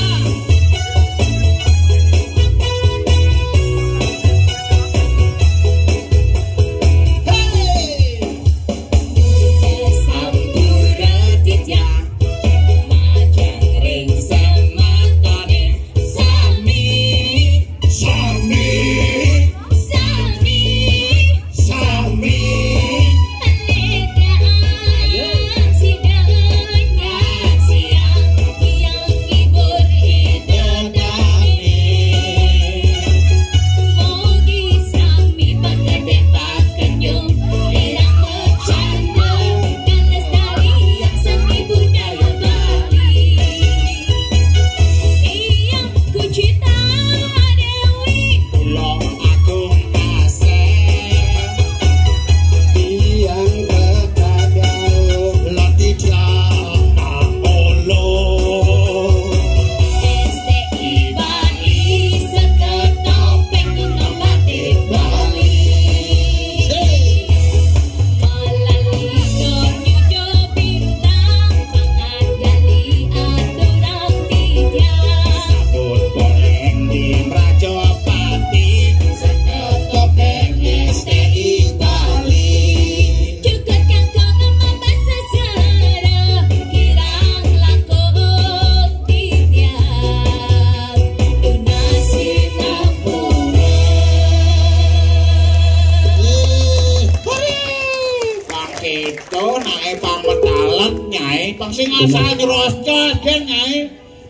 Asal nyerocos kan nyai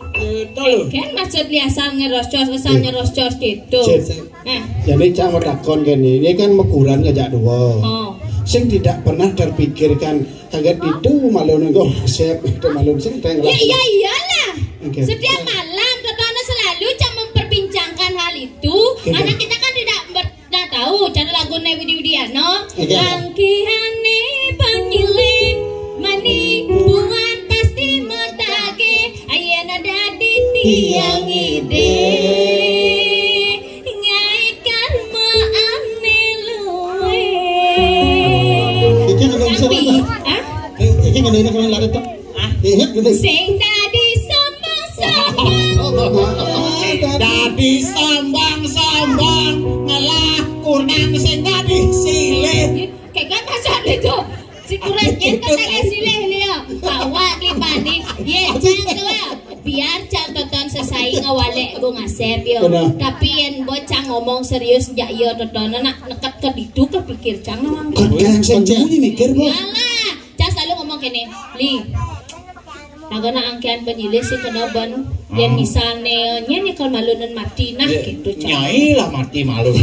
itu lho kan maksud li asal nyerocos asal nyerocos itu nah jadi cak medakon gini ini kan mekuran ngejak dua oh. Sing tidak pernah terpikirkan agar itu malu nengok siap itu malu sing ya iya iyalah okay. Setiap malam Totono selalu cak memperbincangkan hal itu okay. Anak kita kan tidak tidak tahu cara lagu Widi Widiano okay. Langkihane pangiling mani buan pasti metage ayana dadi tiang ide ngai karma ane luwe iki ngono iso hah iki ngono ini kan lari tok ah ingat gede sing dadi sambang-sambang dadi sambang-sambang ngalah kunang sing dadi silih kayak kan pasal itu si kurang kita kayak silih dia bawa di panik ye jangan biar catatan selesai ngawalek gue ngasep yo tapi yang bocah ngomong serius jak yo Totono nak nekat ke itu kepikir cang kan sendiri mikir bu yalah cang selalu ngomong kene li Nagana angkian penyilis si kenaban yang misalnya nya nih kalau malunan mati nah gitu nyai lah mati malu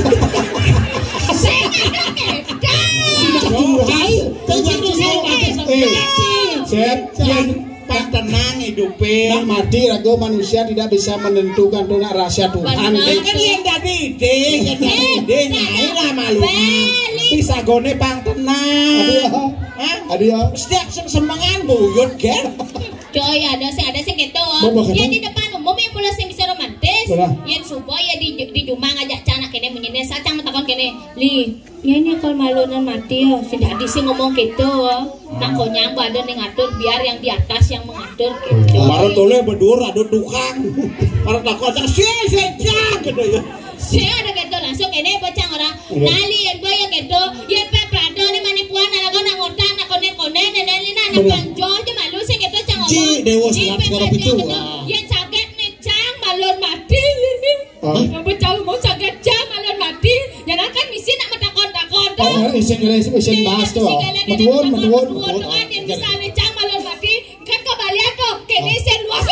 Sep, yang pak tenang hidupnya nak mati raga manusia tidak bisa menentukan tuh nak rahasia Tuhan. Kan yang dari ide, yang dari ide nyai lah malu bisa gone pang tenang. Adia, setiap semangan buyut kan. Coy ada sih ada sih gitu. Ya di depan umum yang mulai sing bisa romantis. Yang supaya di di rumah ngajak canak kene menyene sacang metakon kene. Li, ya ini kalau malunan mati ya sudah di sing ngomong gitu. Nak kau nyambo ada ning ngatur biar yang di atas yang mengatur gitu. Baru tole bedur ada tukang. Baru takut sia sia gitu ya. Sia ada gitu langsung kene bocang orang. Nali yang boy gitu. Ya pe prado ni manipuan nak nak ngotak nak konen-konen dan lina nak panjol je malu sing gitu cang ngomong. Ji dewa siap suara itu. Ya caget nih cang malun mati. Kamu tahu mau caget cang malun mati. Ya kan misi nak metakon-takon tu. Oh, isin isin isin bahas tu. Metuun, metuun. Metuun yang misalnya cang malun mati. Kan kebalian tu. Kini isin luas.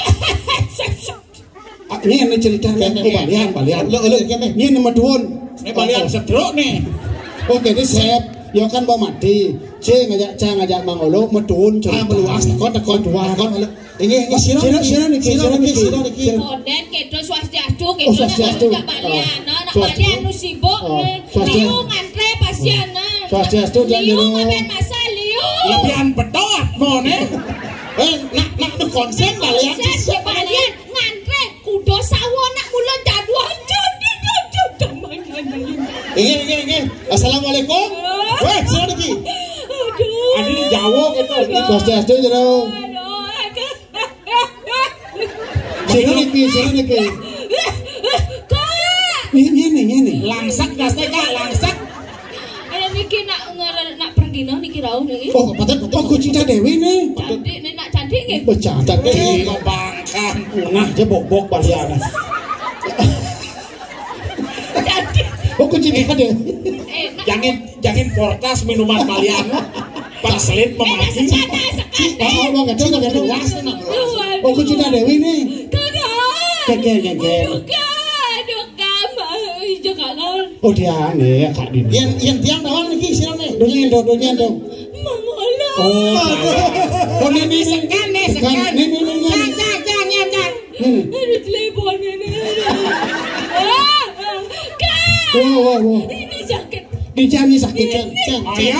Ini yang cerita kan balian, balian. Lo lo kene. Ini nama tuan. Ini balian sedruk nih. Oke, ini Sep. Ya kan bawa mati. C ngajak cang ngajak mangolo metun cerita meluas takon takon dua takon ini ini sira sira niki sira niki sira niki konden kedo swastiastu kedo nak balian nak balian nu sibuk liu ngantre pasiana swastiastu jangan liu ngaben masa liu lebihan bedot mone eh nak nak tu konsen balian balian ngantre kudo sawo nak mulut jadwal jadi ini ini ini assalamualaikum weh sira niki adi Jawa gitu swastiastu jero sira niki sira niki ini ini ini langsak dasnya kak langsak ada niki nak nak pergi no niki rauh niki oh paten oh kucing Dewi nih cantik nih nak cantik nggih bercanda Dewi kebangkan nah je bok-bok balian cantik oh kucing Dewi jangan jangan portas minuman balian pas selit memati oh mau gak ada gak luas oh kucing Dewi nih keke keke oh dia nih kak Dini yang yang tiang dawang niki sira nih donyen do donyen do mangolo oh ini ini sekan nih sekan ini ini ini jangan jangan jangan ada telepon ini kak oh oh oh ini sakit dicari sakit ayat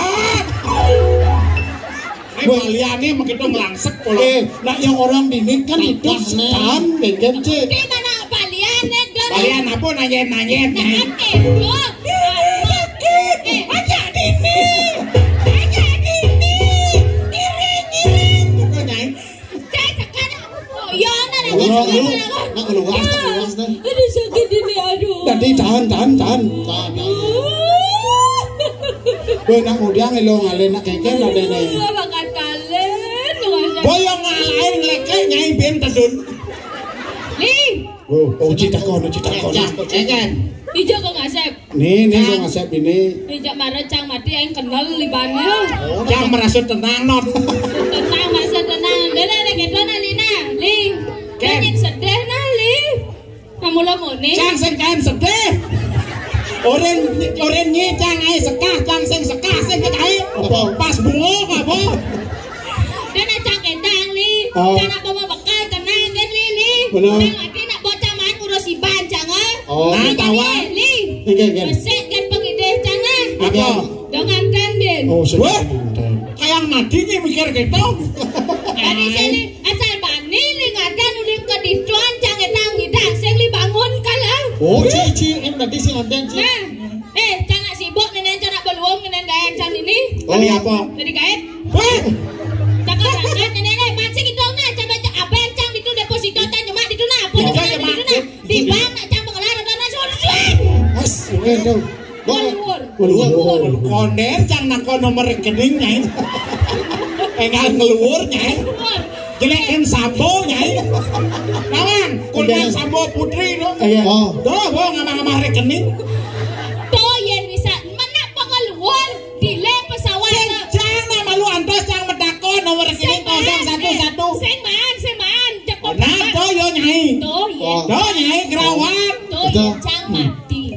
ini balian nih begitu melangsek pola eh nak yang orang Dini kan itu sekan dengan cek di mana balian dan balian apa nanya nanya nak itu aja Dini aja Dini iring iring bukan nyai saya sekarang oh ya nak nak nak luas tak luas dah aduh sakit ini aduh tadi tahan tahan tahan Woi nak udah ngelo ngalen nak keke lah dene. Makan kalen. Boyong ngalain leke nyai ben tedun. Li. Oh, oh cita kono cita kono. Jangan. Ijo kok ngasep. Nih nih kok ngasep ini. Ijo marah cang mati aing kenal libannya. Cang merasa tenang non. Tenang masa tenang. Dene nek kedo na Lina. Li. Kan sedih na Li. Namula-mune. Cang sing kaen sedih. Oren oren nyi cang ae sekah cang sing sekah sing kae pas bunga apa dan cang kendang Li cang apa mau bekal tenang kan Li Li cang mati nak bocah main urus iban cang oh tawa Li besek kan pengide cang apa dengan tenden oh sudah kayak mati nyi mikir gitu dari sini asal bani Li ngadan ulim ke dituan cang etang ngidang sing Li bangun kalah oh cici em tadi sih ngonten sih nah eh cang nak sibuk nenek cang nak beluang nenek gaya cang ini tadi apa tadi gaya wah cang kerangkat nenek masih gitu nah cang baca apa yang cang itu deposito cang cuma itu nah apa cuma itu nah di bank nak cang pengelar atau nah sulit as itu beluang beluang koner cang nak nomor rekening nyai enggak ngeluar nyai jelekin sambo nyai kawan kunden sambo putri no oh doh boh ngamah-ngamah rekening toh yang bisa mana pengeluar delay pesawat cang nama lu antos cang medako nomor rekening nol satu satu sing mah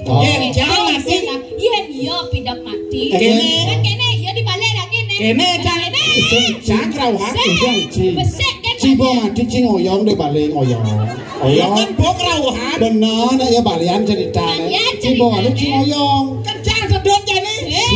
Yen jangan mati. Yen yo pindah mati. Kene. Kan kene yo dibalik lagi kene. Kene jangan. Jangan rawuhan Besek. Besek kan. Cibo mati cing oyong deh balik oyong. Oyong Oyong. kan bok rawuhan. Bener nek ya balian ceritane. Cibo anu cing oyong. Kan jangan sedot jane.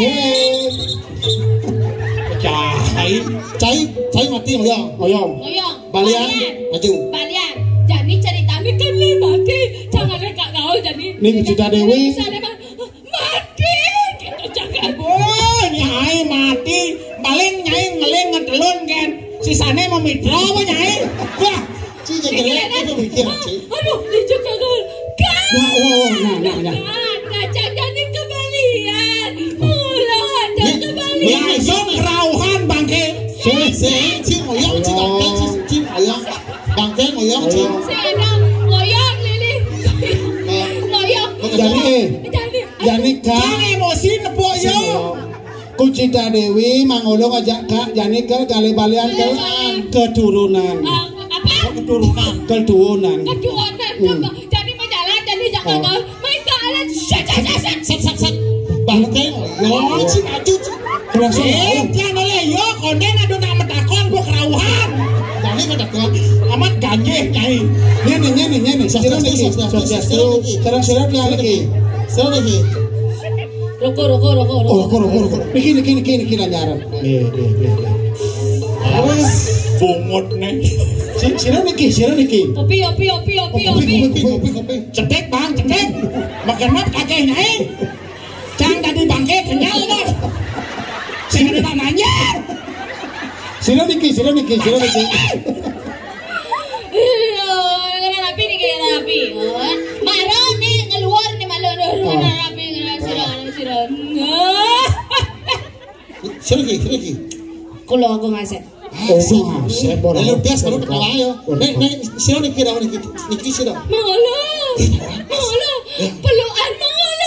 Cai. Cai, cai mati oyong. Oyong. Oyong. Balian maju. Balian. Jadi ceritanya kan le mati. Jangan lekak gaul jadi. Ning Cita Dewi. Mati. Gitu jangan. Oh, nyai mati. Paling nyai ngeling ngedelun kan. Sisane mau mitra apa nyai? Wah, Ci jelek itu mikir Ci. Aduh, lucu gaul. Kan. Nah, oh, nah, nah, nah. Ngajak jadi kembalian. Mulan dan kembalian. langsung rawuhan bangke. Se se Ci oyong Ci bangkeng Ci Ci oyong. Bangkeng oyong Ci. Sedang ngoyong lili. Ngoyong. Jadi eh, Jadi. jadi kak. Jangan emosi nepo yo. Ku Cita Dewi mangolo ngajak kak jadi ke kali balian ke keturunan. Ah, apa? Keturunan. Keturunan. Ketuanan coba. Jadi berjalan jadi jangan Oh. kau. Mereka ada set set set set set set set. Bangkeng oyong Ci maju Ci. Langsung Eh, jangan oleh yo konden adu nak metakon bok rawuhan. Jadi kada kuat. Amat ganjeh nyai. nyene nyene nyene sira niki swastiastu sareng sira lagi. Sira lagi. Roko roko roko Oh, roko. koro koro koro. Niki niki niki niki lanyaran. Nih nih nih. Wes bungut nih. Sira niki sira niki. Kopi kopi kopi kopi kopi. Kopi kopi kopi. Cetek bang, cetek. Makan mat kakek nyai. Cang tadi bangke kenyal dah. Saya ada nanya. Sira niki sira niki sira niki. Kena rapi nih kena rapi. Maro nih ngeluar nih malu kena rapi kena siron siron. Sira lagi, sira lagi. Kulo aku ngasih. Oh, saya bodoh. Lalu bias baru ketawa yo. Nek nek sira niki dah niki niki sira. Mangolo, mangolo, pelukan mangolo.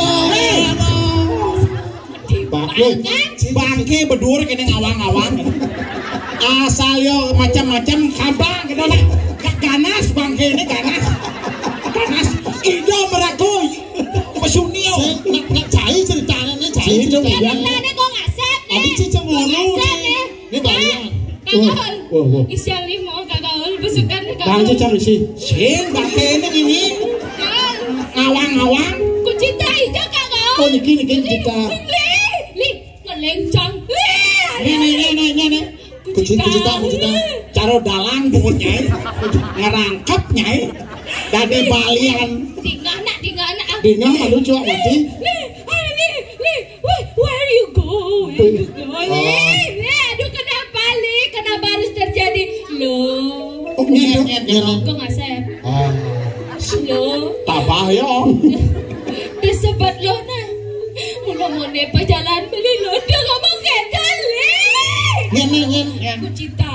Bangke berdua kena ngawang-ngawang. Asal yo macam-macam kabang gitu lah. Ganas bangke ini ganas. Ganas. Ido merakui. Pesunio. Nak nak cai ceritanya nih cai. Itu Ya yang benar nih kok ngasep nih. Abi Ci cemburu nih. Ini balian. Kakak, Wah, wah. isian lima kakak, besukan nih Kang kakak. cecang sih. Sing bangke ini gini. Ngawang-ngawang. Kucita hijau kakak. Oh, niki niki kita. Li, li, ngelencang. Li, Ini ini ini ini ini. Kucita kucita kucita. Caro dalang bungutnya. Ngerangkap nyai. Dari balian. tinggal nak, tinggal nak. Dengan malu cuak mati. Li, ay, li, li, where, where you go? Where you go? Li, li, aduh kenapa li? Kenapa harus terjadi? Loh, Oh, gitu. kok ngasep? Ah. Loh, Tabah yo. disebut lo nah. Mula-mula perjalanan beli lo, dia ngomong kayak dali. Nyen nyen nyen. Kucita.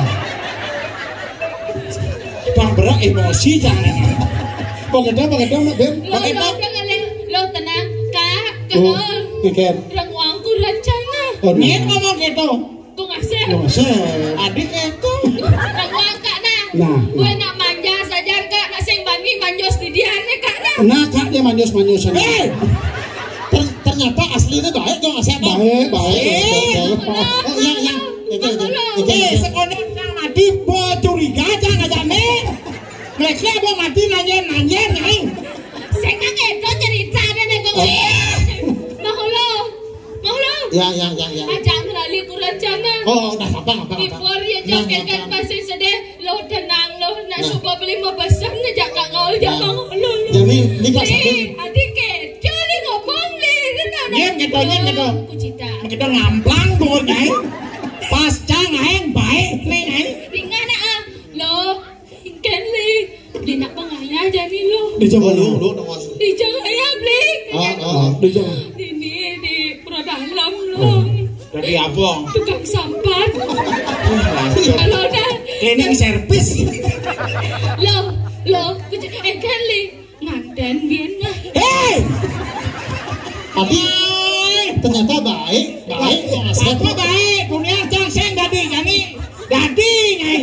Bang berak emosi jangan. Pageda pageda mak ben. Lo, lo, jangan li. Lo tenang, kak, Oh, kenal. ikan. Rangwangku rencana. Oh, Nih nah. ngomong gitu. Kok ngasep? Oh, saya. Adik itu. Rangwang kak nah. Nah, Gue nak manja saja kak, nak sing bani manjos di dia nih kak nah. nah kak dia manjos manjosan. Eh, Ter- Ternyata aslinya baik kok nggak siapa. Baik baik. Oh iya iya. Itu itu itu. eh sekolah nang mati bo curiga aja ngajak nih. Mereka bo mati nanya nanya nih. Saya kaget tuh cerita deh nih kok. Mau lo, mau lo. Ya ya ya ya. Ajak ngelali ku rencana. Oh udah apa apa Di apa. por ya joget kan pasti sedih. Lo tenang lo, nak coba beli mau besar ngejak kak kau jangan lo. Jadi ini kak Li, sampai. adik kecoh li ngomong li. Nyen gitu, nyen gitu. Kucita. Kita ngamplang bungut nih. Pasca ngaeng baik nih nih. Tinggal nak ah. Lo, ikan li. Di nak pengayah jadi lo. Dicoba Lu lu. lu nomor. Di jangan ayah beli. Ah ah. Oh, dicoba. Ini di pro dalam lo. Jadi apa? Tukang sampah. Lanjut. Kalau dah. Cleaning service. Lo, lo. Eh kan li. Nganten bien lah. Hei, Tapi ternyata baik baik kok nggak siapa. apa baik? Dunia jangan seng dadi jadi dadi nih.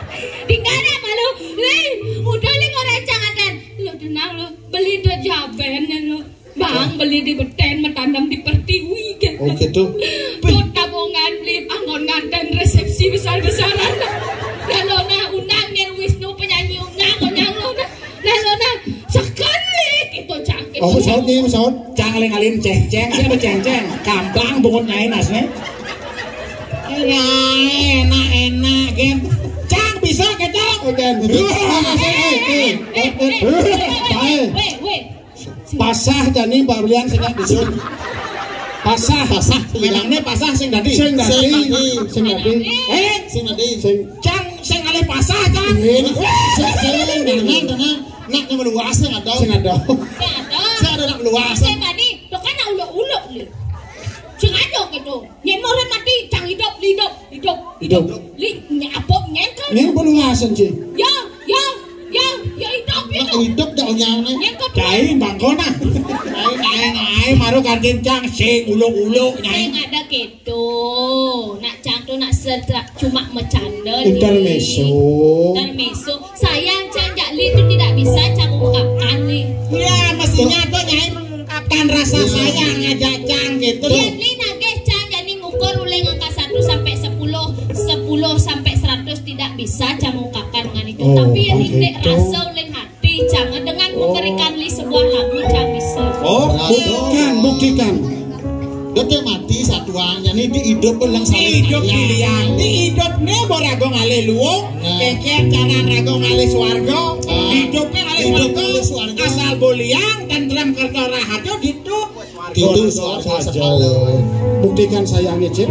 Tinggal nak malu. Li, udah li kau rancangan dan. Lo tenang lo. Beli dua jabe. Oh, pesawat nih, pesawat. Cang ngalin ceng-ceng, siapa ceng-ceng? Gampang bungut nyai nasnya. Ya, enak-enak, Gen. Cang bisa ketok. Gen. Pasah jani Pak Brian sing disun. Pasah, pasah. Memangnya pasah sing dadi. Sing dadi, sing dadi. Eh, sing dadi. Sing Cang sing ngalih pasah, Cang. Sing sing dengan nak yang luas sing ada. Sing ada. Sing ada nak luas. Sing tadi, to kan uluk-uluk li. Sing ada gitu. Nyen mau mati, Cang hidup, hidup, hidup. Hidup. Li nyapok nyen kan. Nyen peluasan sih. Ya, ya, ya, ya hidup, hidup. Hidup dak nyane. Nyen kok Cai bangkona. Cai nae nae maru kantin Cang sing uluk-uluk nyai. sing ada gitu. Nak Cang tuh nak setra cuma bercanda. Intermezzo. Intermezzo. Sayang Cang Jakli itu tidak bisa Cang ungkapkan nih. Ya mestinya tuh nyai mengungkapkan rasa sayang aja Cang gitu. Lihat li nage Cang jadi ngukur uling angka satu sampai sepuluh, sepuluh sampai seratus tidak bisa Cang ungkapkan dengan itu. Oh, Tapi yang gitu. ini rasa uling hati Cang dengan memberikan li sebuah lagu Cang bisa. Oh, Buktikan, buktikan. Dia mati satuan, jadi di hidup belang saling hidup pilihan, di hidupnya mau rago ngalih luwung, kekeh jangan rago ngalih swarga, hidupnya ngalih swarga, asal boliang dan dalam kerta rahatnya gitu. Gitu saja. Buktikan sayangnya Cip.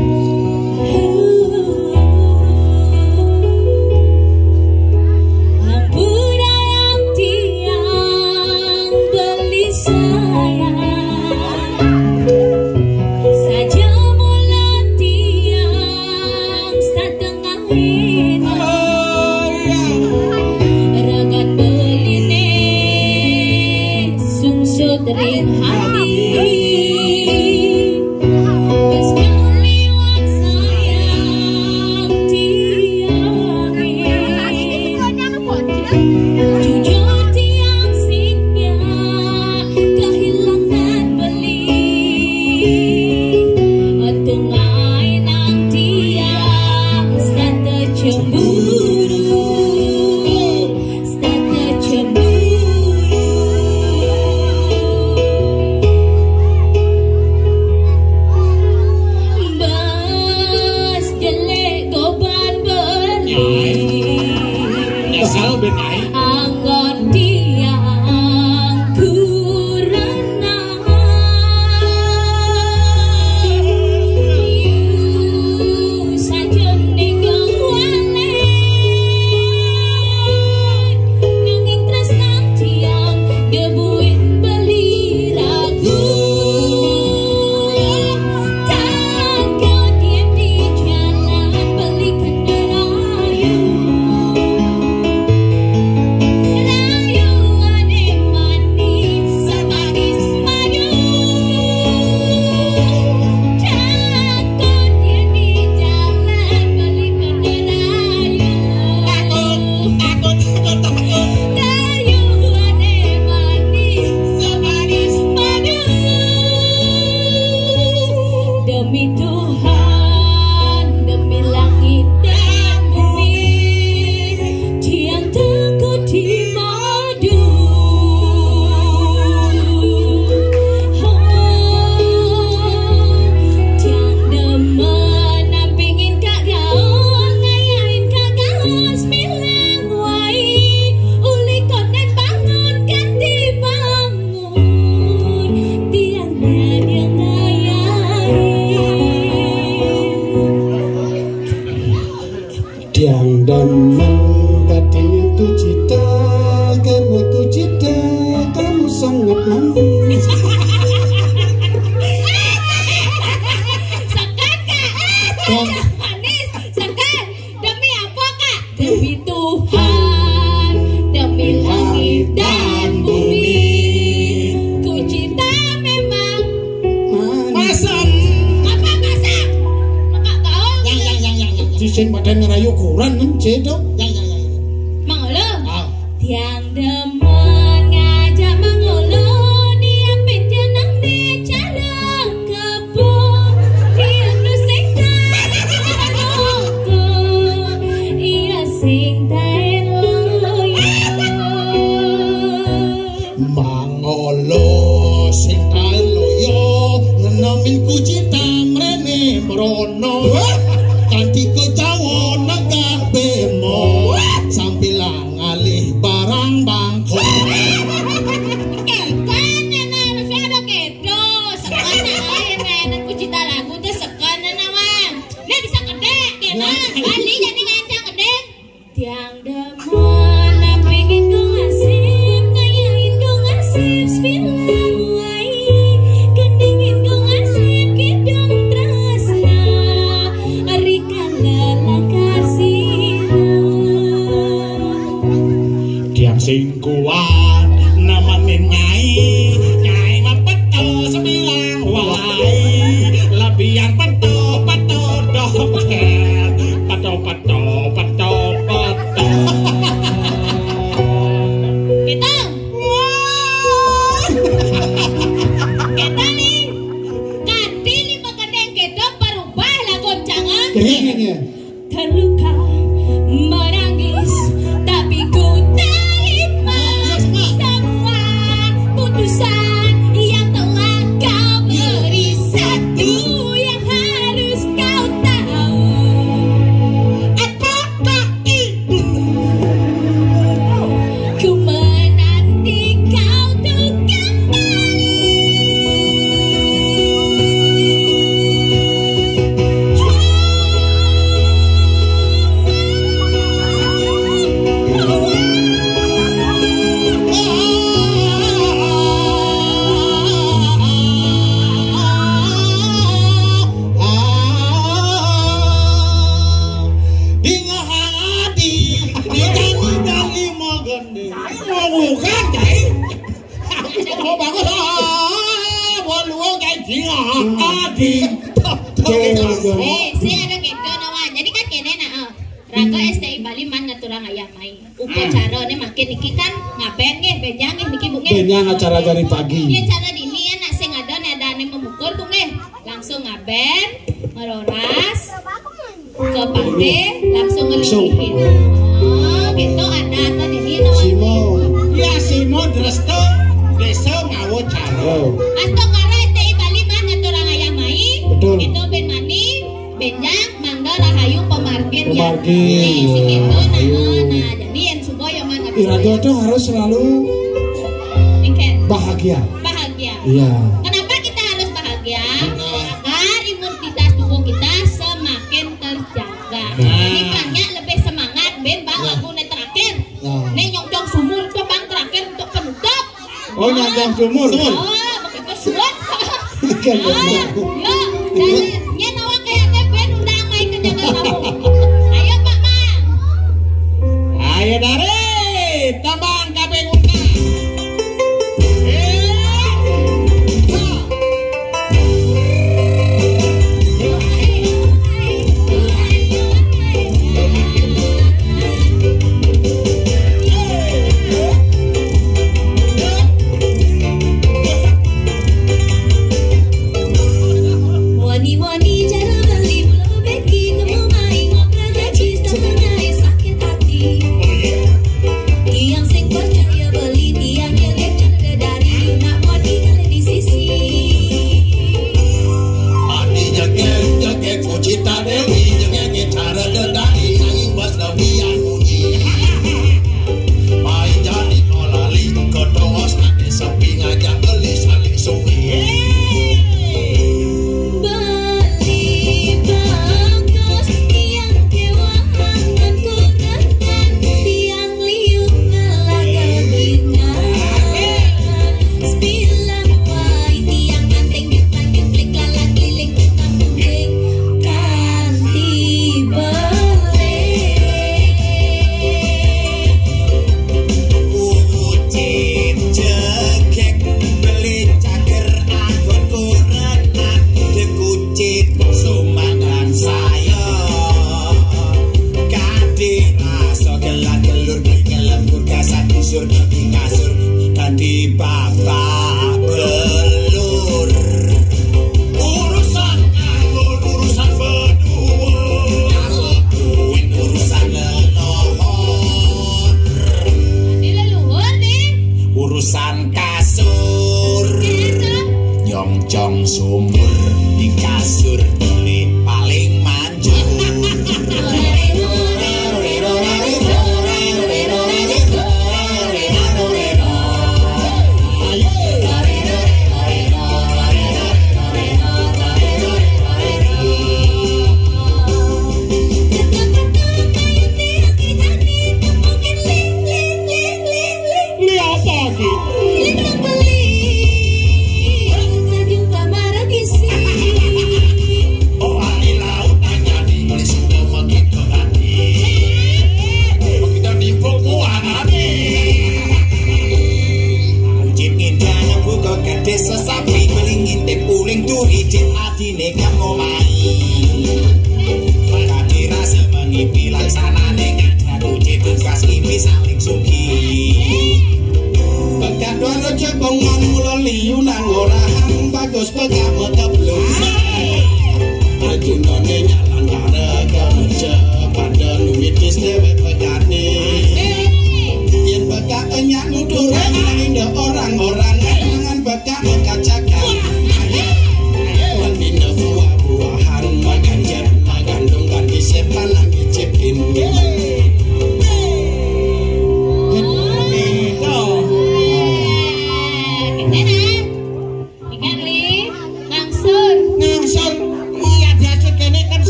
Tering hati Sing badan ngerayu ukuran kan cedok. Ya ya ya. Mangolo. Tiang demen ngajak mangolo dia penjenang di cara kebun. Dia nu sing tahu iya sing tahu Mangolo bali jadi ngancang gedeng. Tiang demon napingin go ngasip, ngayain go ngasip, bilang wai, kendingin go ngasip, kidong tresna, arikan dalam kasih. Tiang sing kuat namanin nyai, nyai mah peto sembilang wai, labian peto peto dompet, peto peto peto peto. Kita, kita nih, kanti lima kedeng kita berubah lah goncangan. Terluka menangis, tapi ku terima semua putusan yang telah kau beri. Satu yang harus kau tahu, apakah itu? Ku menanti kau untuk kembali. Bukan cai, oh bagus ah, bolu kayak dia, adi. Eh, si ada gitu nawa. Jadi kan kene na oh. Raga S T I Bali man ngaturang aya mai. Upacara ne makin iki kan ngaben ge benjang ge niki bu ge. Benjang acara dari pagi. Ieu cara dini ya nak sing ada ne ada ne memukur bu ge. Langsung ngaben, meroras, ke pande, langsung ngelilihin. Oh, gitu ada atau dini nawa. Simo. Ya Simo Dresto, desa ngawo cara. Asto kara S T I Bali man ngaturang aya mai. Betul. Itu ben mani, benjang mangga rahayu pemargin ya. Pemargin. Eh, si gitu nah, Ayo. nah, jadi yang suboyo man Iradio itu harus selalu Iken. bahagia. Bahagia. Iya. Kenapa kita harus bahagia? Agar imunitas tubuh kita semakin terjaga. Jadi banyak lebih semangat ben bang lagu ne terakhir. Nah. Ne nyongcong sumur itu bang terakhir untuk penutup. Oh, nyongcong sumur. Oh, begitu suat. Ikan Ah, benar. ya, dan nya nawa kayak teh ben undang mai ke jaga kamu. Ayo Pak Mang. Ayo dari tabang kabeh undang. Wani-wani cara beli pulau beki kamu main ngobrol gaji setengah sakit hati. Tiang sing percaya beli tiang yang lecet dari nak wani kali di sisi. Adi jaget jaget kucita dewi jaget cara dedari nanging was lawian muji. Pai jadi nolali kedos ade sepi ngajak beli saling suwi. Beli bagus tiang kewangan kurangan tiang liuk ngelaga bina. Sebilang wai tiang ganteng jepang jeplik lalang keliling kampung geng kanti beli. Kucit cekek beli cager anggon kurenan dekucit sumangan saya kadi rasa gelar gelur ngelembur kasar busur di kasur kadi bapak belur urusan anggon urusan berdua duit urusan lelohon Di leluhur nih. urusan kasur nyongcong sumur di kasur beli paling manjur.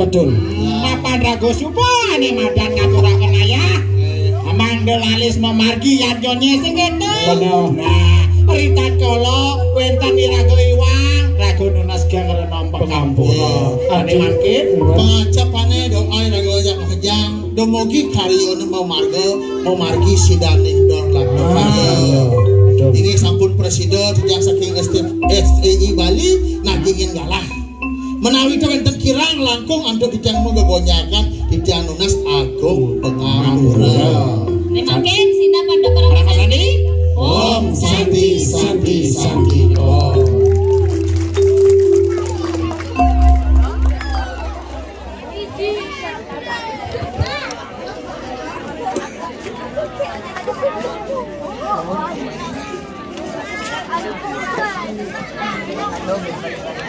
Betul. Mapan rago supo ane madan ngaturaken ayah. Mandel alis memargi yadone sing kene. Nah, Rita Colo wenten irago iwang, rago nunas gang renom pengampura. Ane mangkin pangacapane doa rago yang hejang dumugi karyono memarga memargi sidaning dor lan ini sampun presiden sejak saking S T I Bali nagingin galah menawi wonten kirang langkung antuk dijang menggonyakan dijang nunas agung pengampura. Mangkin sina pada para sandi Om Santi Santi Santi Om.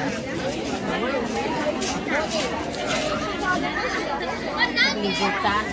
liputan.